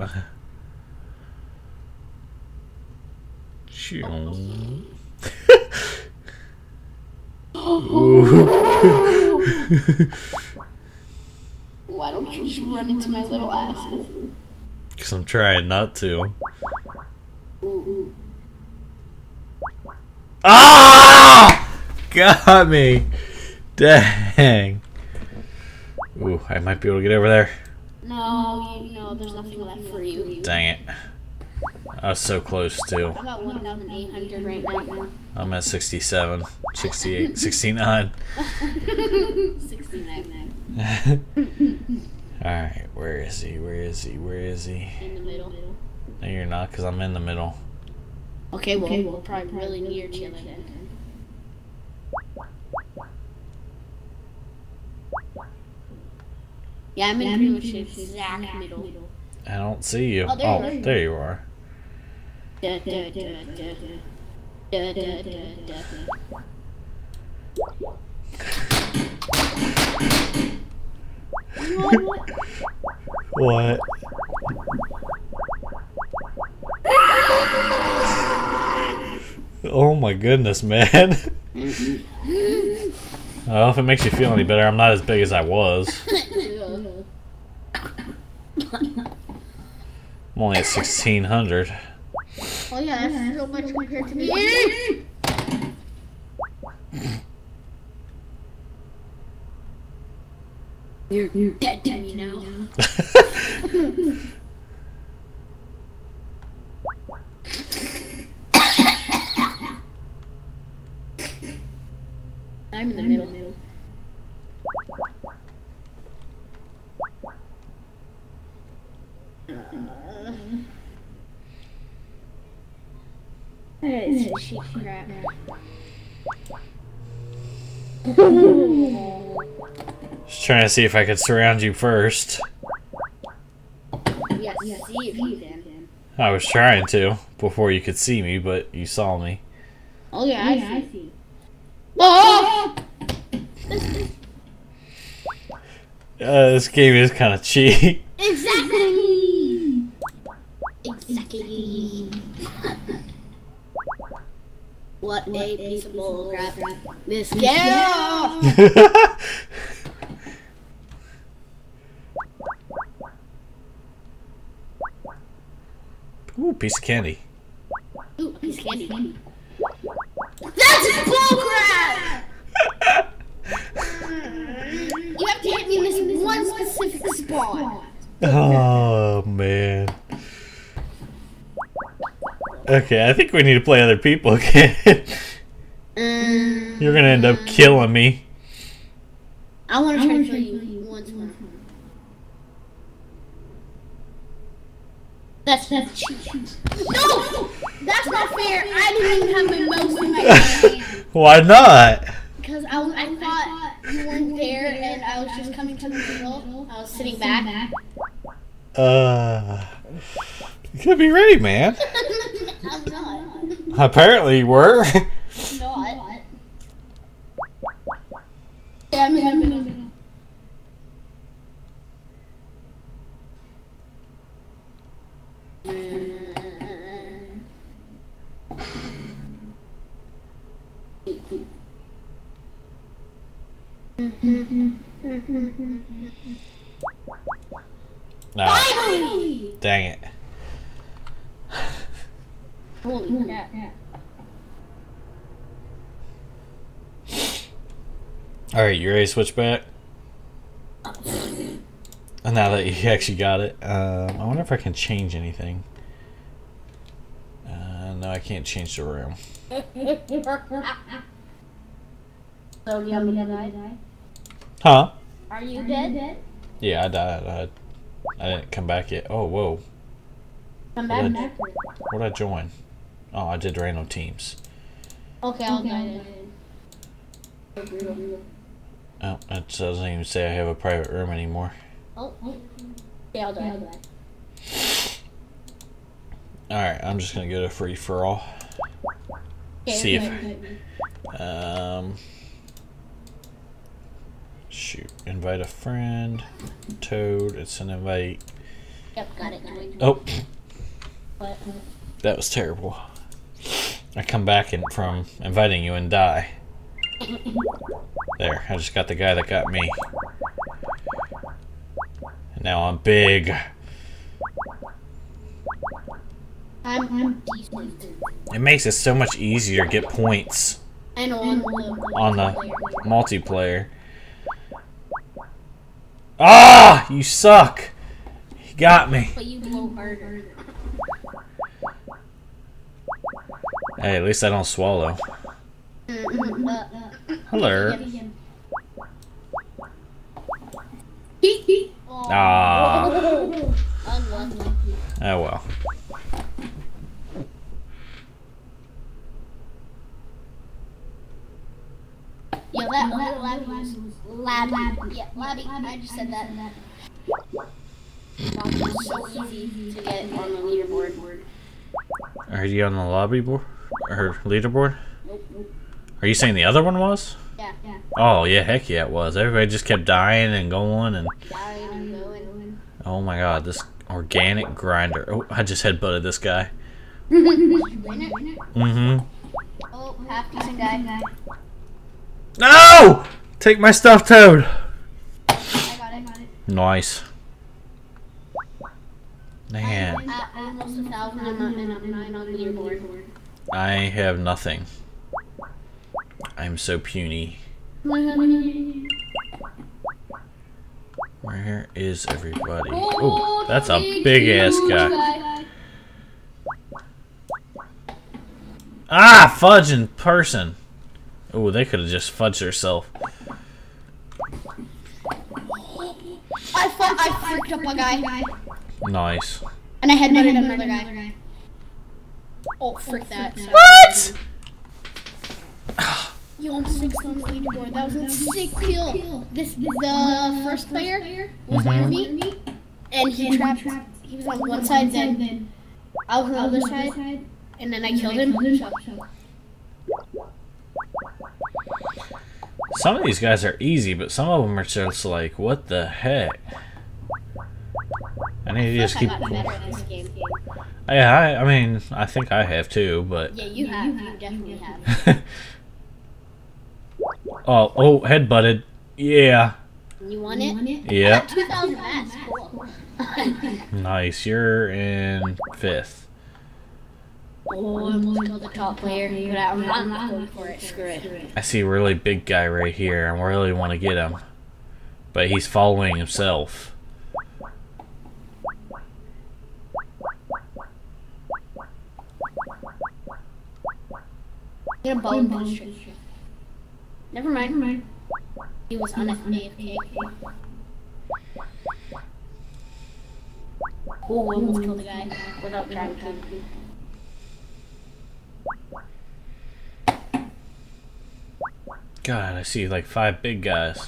Ooh. Why don't you just run into my little ass? Because I'm trying not to. Ah! Got me. Dang. Ooh, I might be able to get over there. No, there's nothing left for you. Dang it. I was so close too. I'm at 1,800 right now. I'm at 67, 68, 69. 69. Alright, where is he? Where is he? Where is he? In the middle. No, you're not, because I'm in the middle. Okay, well, we're probably really near each other then. Yeah, I'm in pretty much the exact middle. I don't see you. Oh, there you are. Da, da, da, da. Da, da, da, da. What? Oh my goodness, man. Well, if it makes you feel any better, I'm not as big as I was. I'm only at 1600. Oh yeah, that's so much compared to me. You're dead to me now. I'm in the middle. That is sheep crap. Just trying to see if I could surround you first. Yes, see if you can. I was trying to before you could see me, but you saw me. Oh yeah, I see. Oh! This game is kind of cheap. Exactly. Exactly. What a piece of bull crap. This game. Ooh, piece of candy. Ooh, a piece of candy. That's bullcrap! You have to hit me in this one specific spot. Oh man. Okay, I think we need to play other people again. You're gonna end up killing me. I want to try to kill you once more. That's cheap. No! That's not fair. I didn't even have my mouse in my hand. Why not? Because I thought you weren't there and I was just coming to the middle. I was sitting back. You could be ready, man. I'm not. Apparently you were. Not. Yeah, I'm in the middle. No. Dang it. Holy crap. Alright, you ready to switch back? Now that you actually got it. I wonder if I can change anything. No, I can't change the room. So, do you want me to die? Huh? Are you dead? Yeah, I died. I didn't come back yet. Oh, whoa. Come back. What did I join? Oh, I did random teams. Okay, I'll die then. Oh, that doesn't even say I have a private room anymore. Oh. Yeah, I'll die. Alright, I'm just gonna go to free for all. Okay, See if shoot. Invite a friend. Toad, it's an invite. Yep, got it. Oh, What? that was terrible. I come back from inviting you and die. There, I just got the guy that got me. And now I'm big. I'm decent. It makes it so much easier to get points I know on the multiplayer. Ah! You suck! You got me. But you blow harder. Hey, at least I don't swallow. Hello. Ah. Unlucky. Oh well. Yo, that Labby was Labby. Yeah, Labby. I just said that. It's so easy to get on the leaderboard. Are you on the lobby board or leaderboard? Nope. Are you saying the other one was? Yeah. Oh yeah, heck yeah, it was. Everybody just kept dying and going and. Dying and going. Oh my god, this organic grinder. Oh, I just headbutted this guy. Did you win it? Mm-hmm. Oh, half decent guy. No! Take my stuffed toad. I got it. Nice. Man, I'm at almost 1,000 and I'm 9 on the leaderboard. I have nothing. I'm so puny. Where is everybody? Oh, that's a big ass guy. Ah, fudge in person. Oh, they could have just fudged herself. I freaked up a guy. Nice. And I headbutted another guy. Oh, frick that. Sorry. What? Yo, I'm 6th on the leaderboard. That was a sick kill. The first player was near me, and he trapped. He was on one side, then I was on the other side, and then I killed him. Some of these guys are easy, but some of them are just like, what the heck? I need to just keep. I got better at this game. Yeah, I mean, I think I have too, but. Yeah, you have. You definitely have. Oh, head butted. Yeah. You won it? Yeah. I got 2,000 mats. Cool. Nice. You're in 5th. Oh, I almost killed the top player, but I'm not going for it. Screw it. I see a really big guy right here. I really want to get him, but he's following himself. Get a bone booster. Never mind. He was on AFK. Oh, almost killed the guy without trying to. God, I see like 5 big guys.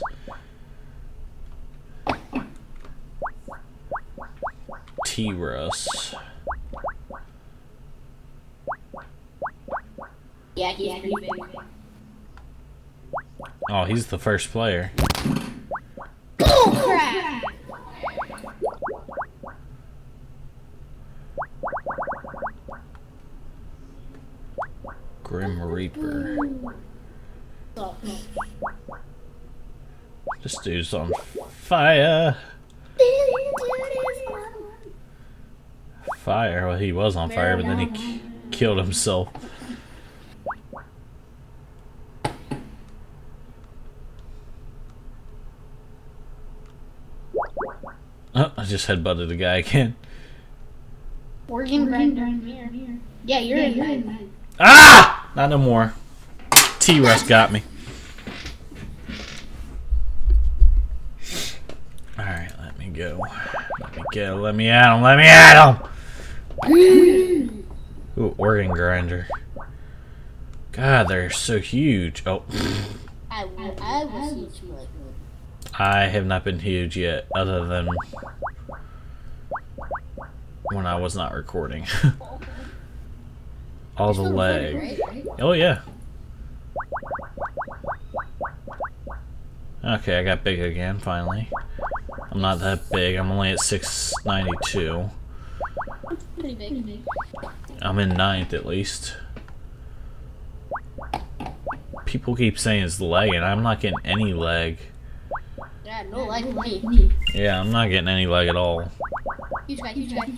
T-Russ. Yeah, he's pretty big. Oh, he's the first player. Oh, crap! Grim Reaper. Oh. This dude's on fire. Fire? Well, he was on fire, but then he killed himself. Oh, I just headbutted the guy again. Organ grinder here. Yeah, you're in. Ah! Not no more. T-Russ got me. Alright, let me go. Let me at him! Ooh, organ grinder. God, they're so huge. Oh. I was huge. I have not been huge yet, other than when I was not recording. All the leg. Oh yeah. Okay, I got big again, finally. I'm not that big, I'm only at 692. Pretty big. I'm in 9th at least. People keep saying it's lagging, I'm not getting any lag. Yeah, no lag for me. Yeah, I'm not getting any lag at all. Huge guy.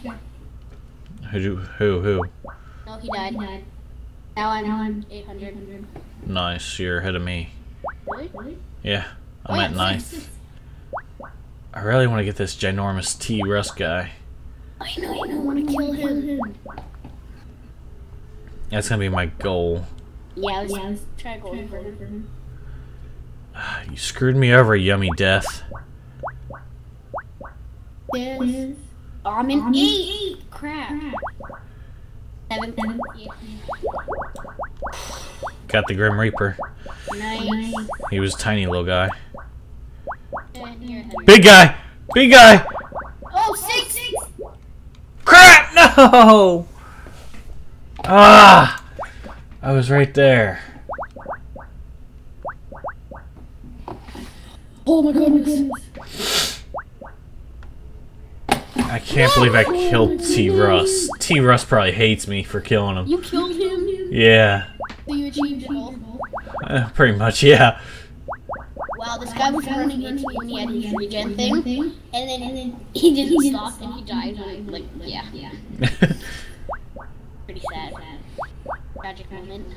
Who? No, he died. Now I'm 800. Nice, you're ahead of me. Really? Yeah, I'm at 9th. I really want to get this ginormous T-Russ guy. I know, I want to kill him. That's gonna be my goal. Yeah, I was trying to go over him. You screwed me over, yummy death. is. Oh, I'm in 8. Crap. 7. Yeah. Got the Grim Reaper. Nice. He was a tiny little guy. And here, Big guy! Big guy! Oh, 6. Crap! No! Ah! I was right there. Oh my goodness. I can't believe I killed T-Russ. T-Russ probably hates me for killing him. You killed him? Yeah. So you achieved it all? Pretty much, yeah. Wow, this guy was running into me when he had his regen thing, and then he didn't stop and he died. Like, yeah. Pretty sad. Tragic moment.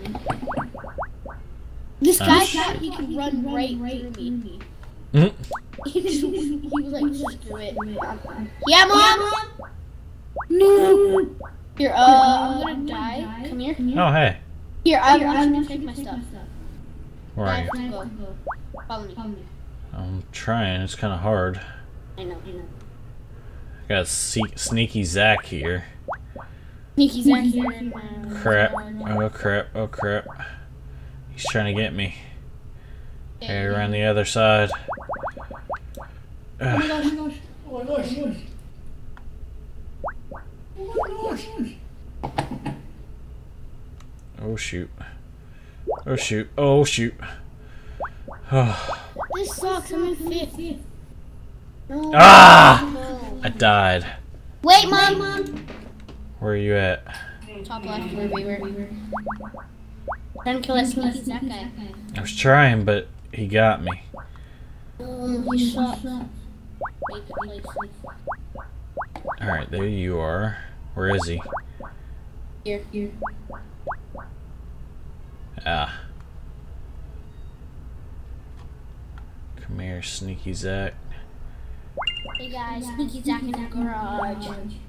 This guy thought he could run right through me. Mm. He was like, screw it. Yeah, Mom! No! Here, I'm gonna die. Come here. Oh, hey. Here, I want you to take my stuff. Where are you? Go. Follow me. I'm trying. It's kind of hard. I know. Got Sneaky Zach here. Sneaky Zach here. Crap. Oh, crap. Oh, crap. He's trying to get me. Hey, around the other side. Oh my gosh. Oh my gosh. Oh, shoot. Oh, shoot. Oh, shoot. Oh. This sucks. I'm in 5th. No. Ah! No. I died. Wait, Mom. Where are you at? Top left where we were. Trying to kill that Sneaky Zach guy. I was trying, but he got me. He shot. Alright, there you are. Where is he? Here. Ah. Come here, Sneaky Zach. Hey guys, Sneaky Zach in the garage.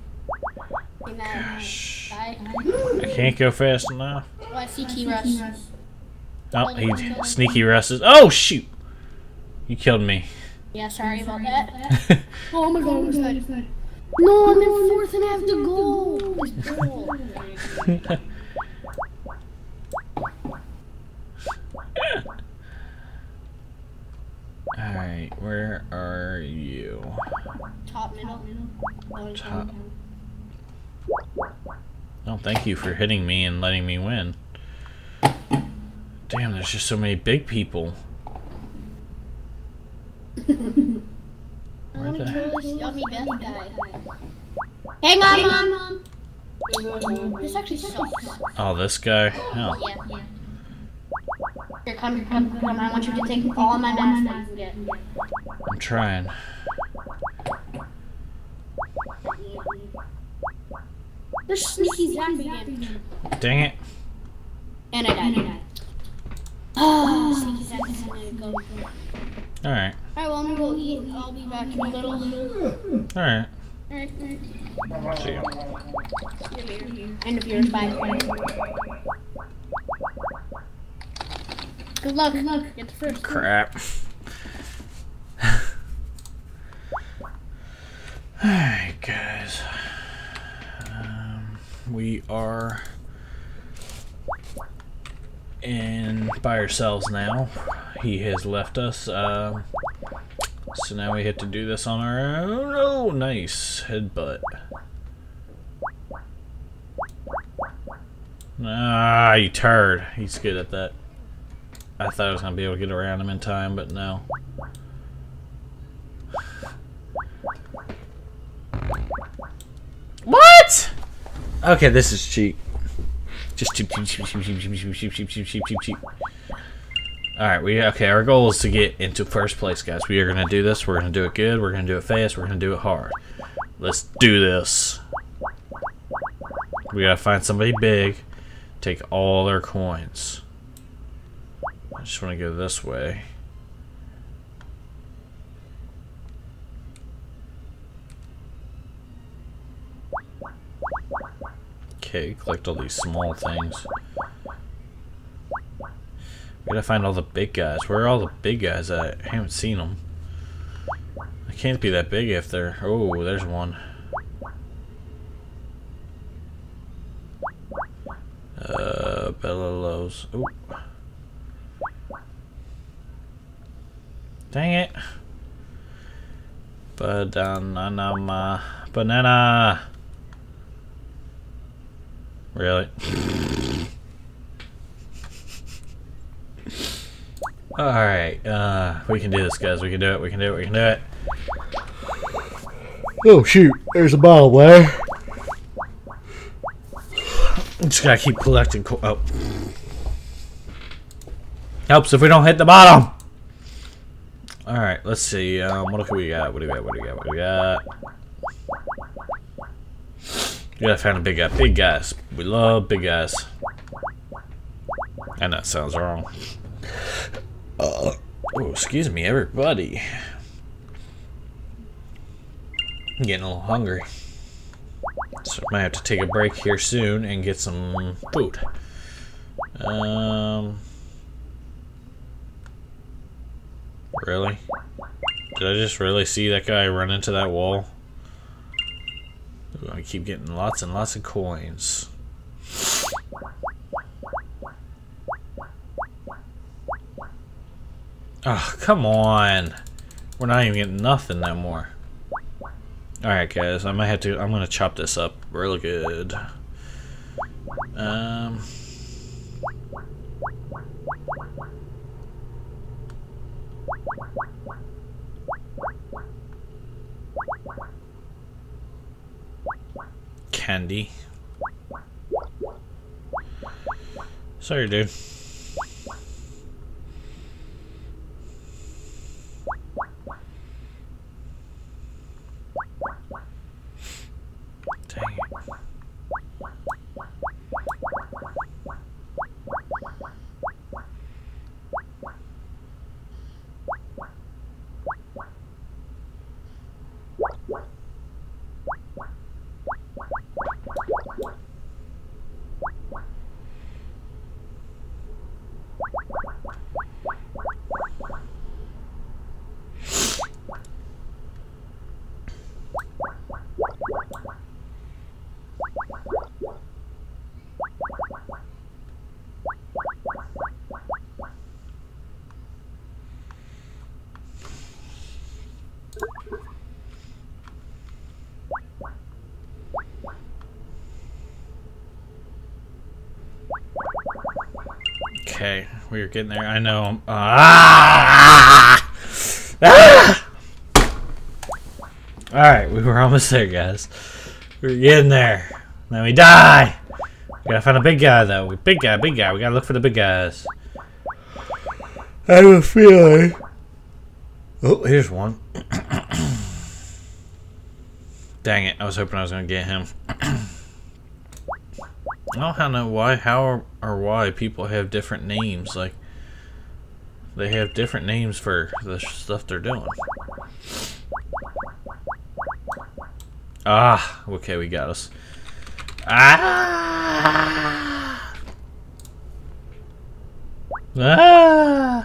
Gosh. Bye. I can't go fast enough. Oh, I see T-Russ. Oh, he Sneaky Russes. Oh, shoot! You killed me. Yeah, sorry about that. Oh my god, almost died. No, I'm in 4th and I have to go. Alright, where are you? Top middle. Top. Oh, thank you for hitting me and letting me win. Damn, there's just so many big people. I want to kill this yummy death guy. Hang on, Mom! This actually sucks. Oh, this guy? Oh. Yeah. Here, come. I want you to take all my mats that you can get. I'm trying. There's Sneaky Zach again. Dang it. And I died. Oh, Sneaky Zach is gonna go. Alright. Alright, well, I'm gonna go eat. I'll be back in a little. Alright. Alright. See ya. End of yours. Bye. Good luck. Get the first. Crap. Alright, guys. We are by ourselves now. He has left us. So now we have to do this on our own. Oh, nice. Headbutt. Ah, you turd. He's good at that. I thought I was going to be able to get around him in time, but no. What? Okay, this is cheap. Just cheap. Alright, okay, our goal is to get into first place, guys. We are going to do this. We're going to do it good. We're going to do it fast. We're going to do it hard. Let's do this. We got to find somebody big. Take all their coins. I just want to go this way. Okay, collect all these small things. We gotta find all the big guys. Where are all the big guys at? I haven't seen them. I can't be that big if they're... Oh, there's one. Bellows. Ooh. Dang it. Banana. Really? Alright, we can do this, guys. We can do it. Oh, shoot. There's a bottle there. Just gotta keep collecting. Oh. Helps if we don't hit the bottom. Alright, let's see. What do we got? What do we got? We gotta find a big guy. Big guys. We love big guys. And that sounds wrong. Oh, excuse me, everybody. I'm getting a little hungry. So I might have to take a break here soon and get some food. Really? Did I just really see that guy run into that wall? Ooh, I keep getting lots and lots of coins. Oh, come on. We're not even getting nothing no more. Alright, guys, I'm gonna chop this up real good. Candy. Sorry, dude. Dang it. Okay, we are getting there. I know. Alright, we were almost there, guys. We were getting there. Then we die. We gotta find a big guy, though. Big guy. We gotta look for the big guys. I have a feeling. Oh, here's one. Dang it, I was hoping I was gonna get him. I don't know why, how or why people have different names. Like, they have different names for the stuff they're doing. Ah, okay, we got us. Ah! Ah!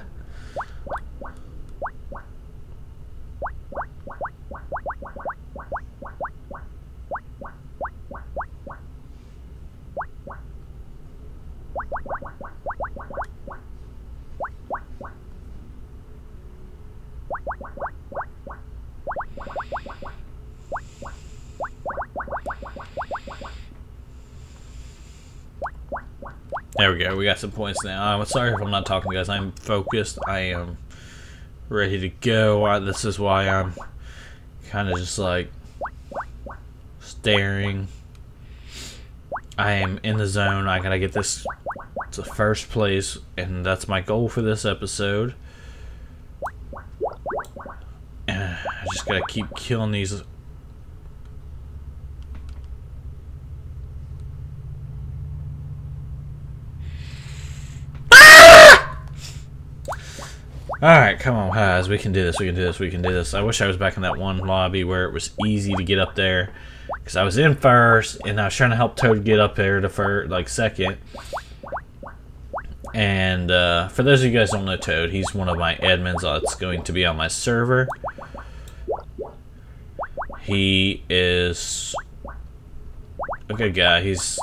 There we go, we got some points now. I'm sorry if I'm not talking, guys. I'm focused. I am ready to go. This is why I'm kind of just like staring. I am in the zone. I gotta get this to first place, and that's my goal for this episode. And I just gotta keep killing these. Alright, come on, guys. We can do this. I wish I was back in that one lobby where it was easy to get up there. Because I was in first, and I was trying to help Toad get up there to second. And for those of you guys who don't know Toad, he's one of my admins that's going to be on my server. He is a good guy. He's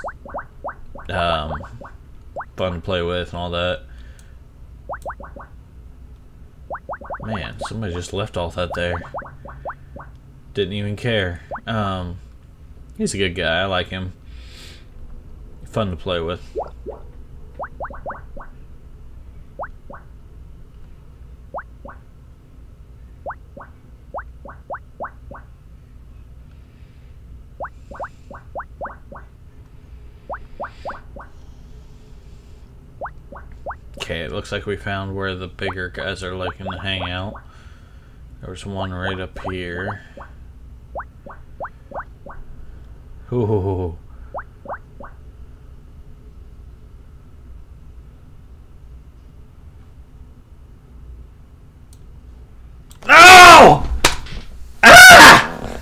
fun to play with and all that. Man, somebody just left all that there. Didn't even care. He's a good guy. I like him. Fun to play with. Okay, it looks like we found where the bigger guys are liking to hang out. There was one right up here. Ooh. No! Ah!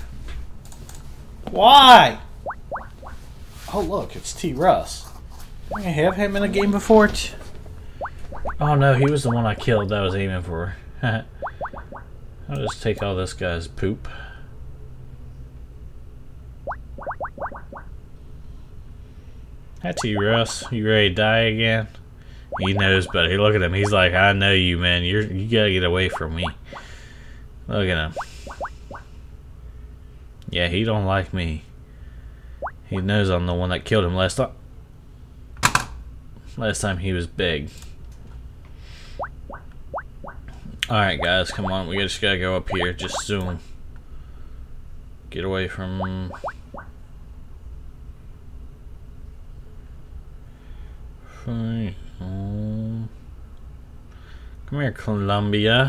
Why? Oh look, it's T. Russ. Did I have him in a game before? Oh no, he was the one I killed that I was aiming for. I'll just take all this guy's poop. Hi T. Russ, you ready to die again? He knows, buddy. Look at him. He's like, I know you, man. You gotta get away from me. Look at him. Yeah, he don't like me. He knows I'm the one that killed him last time. Last time he was big. Alright guys, come on. We just gotta go up here. Just zoom. Get away from... Come here, Columbia.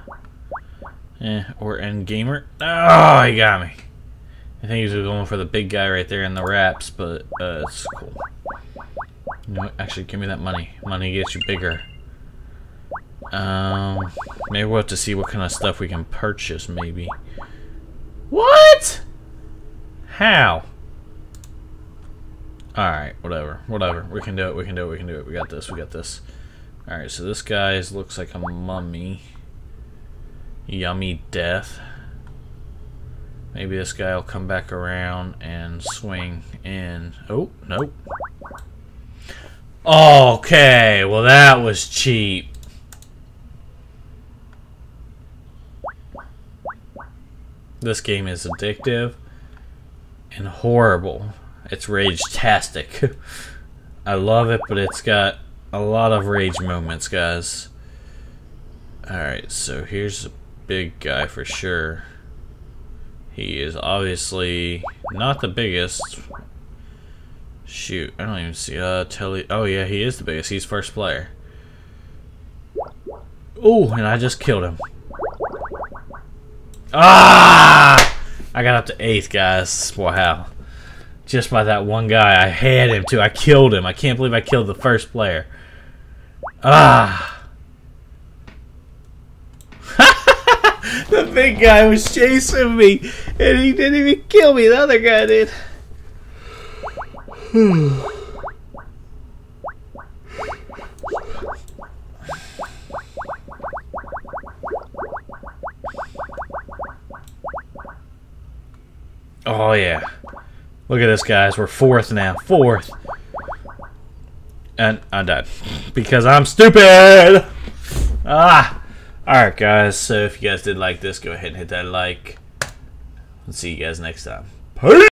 Or Endgamer. Oh, he got me. I think he was going for the big guy right there in the wraps, but it's cool. You know what? Actually, give me that money. Money gets you bigger. Maybe we'll have to see what kind of stuff we can purchase, maybe. What? How? Alright, whatever. Whatever. We can do it. We can do it. We can do it. We got this. We got this. Alright, so this guy looks like a mummy. Yummy death. Maybe this guy will come back around and swing in. Oh, nope. Okay, well that was cheap. This game is addictive and horrible. It's rage-tastic. I love it, but it's got a lot of rage moments, guys. Alright, so here's a big guy for sure. He is obviously not the biggest. Shoot, I don't even see. Oh yeah, he is the biggest. He's first player. Oh, and I just killed him. Ah! I got up to 8th, guys. Wow. Just by that one guy. I had him too. I killed him. I can't believe I killed the first player. Ah! The big guy was chasing me, and he didn't even kill me. The other guy did. Oh yeah. Look at this, guys. We're 4th now. 4th. And I died. Because I'm stupid! Ah! Alright, guys. So if you guys did like this, go ahead and hit that like. I'll see you guys next time. Peace!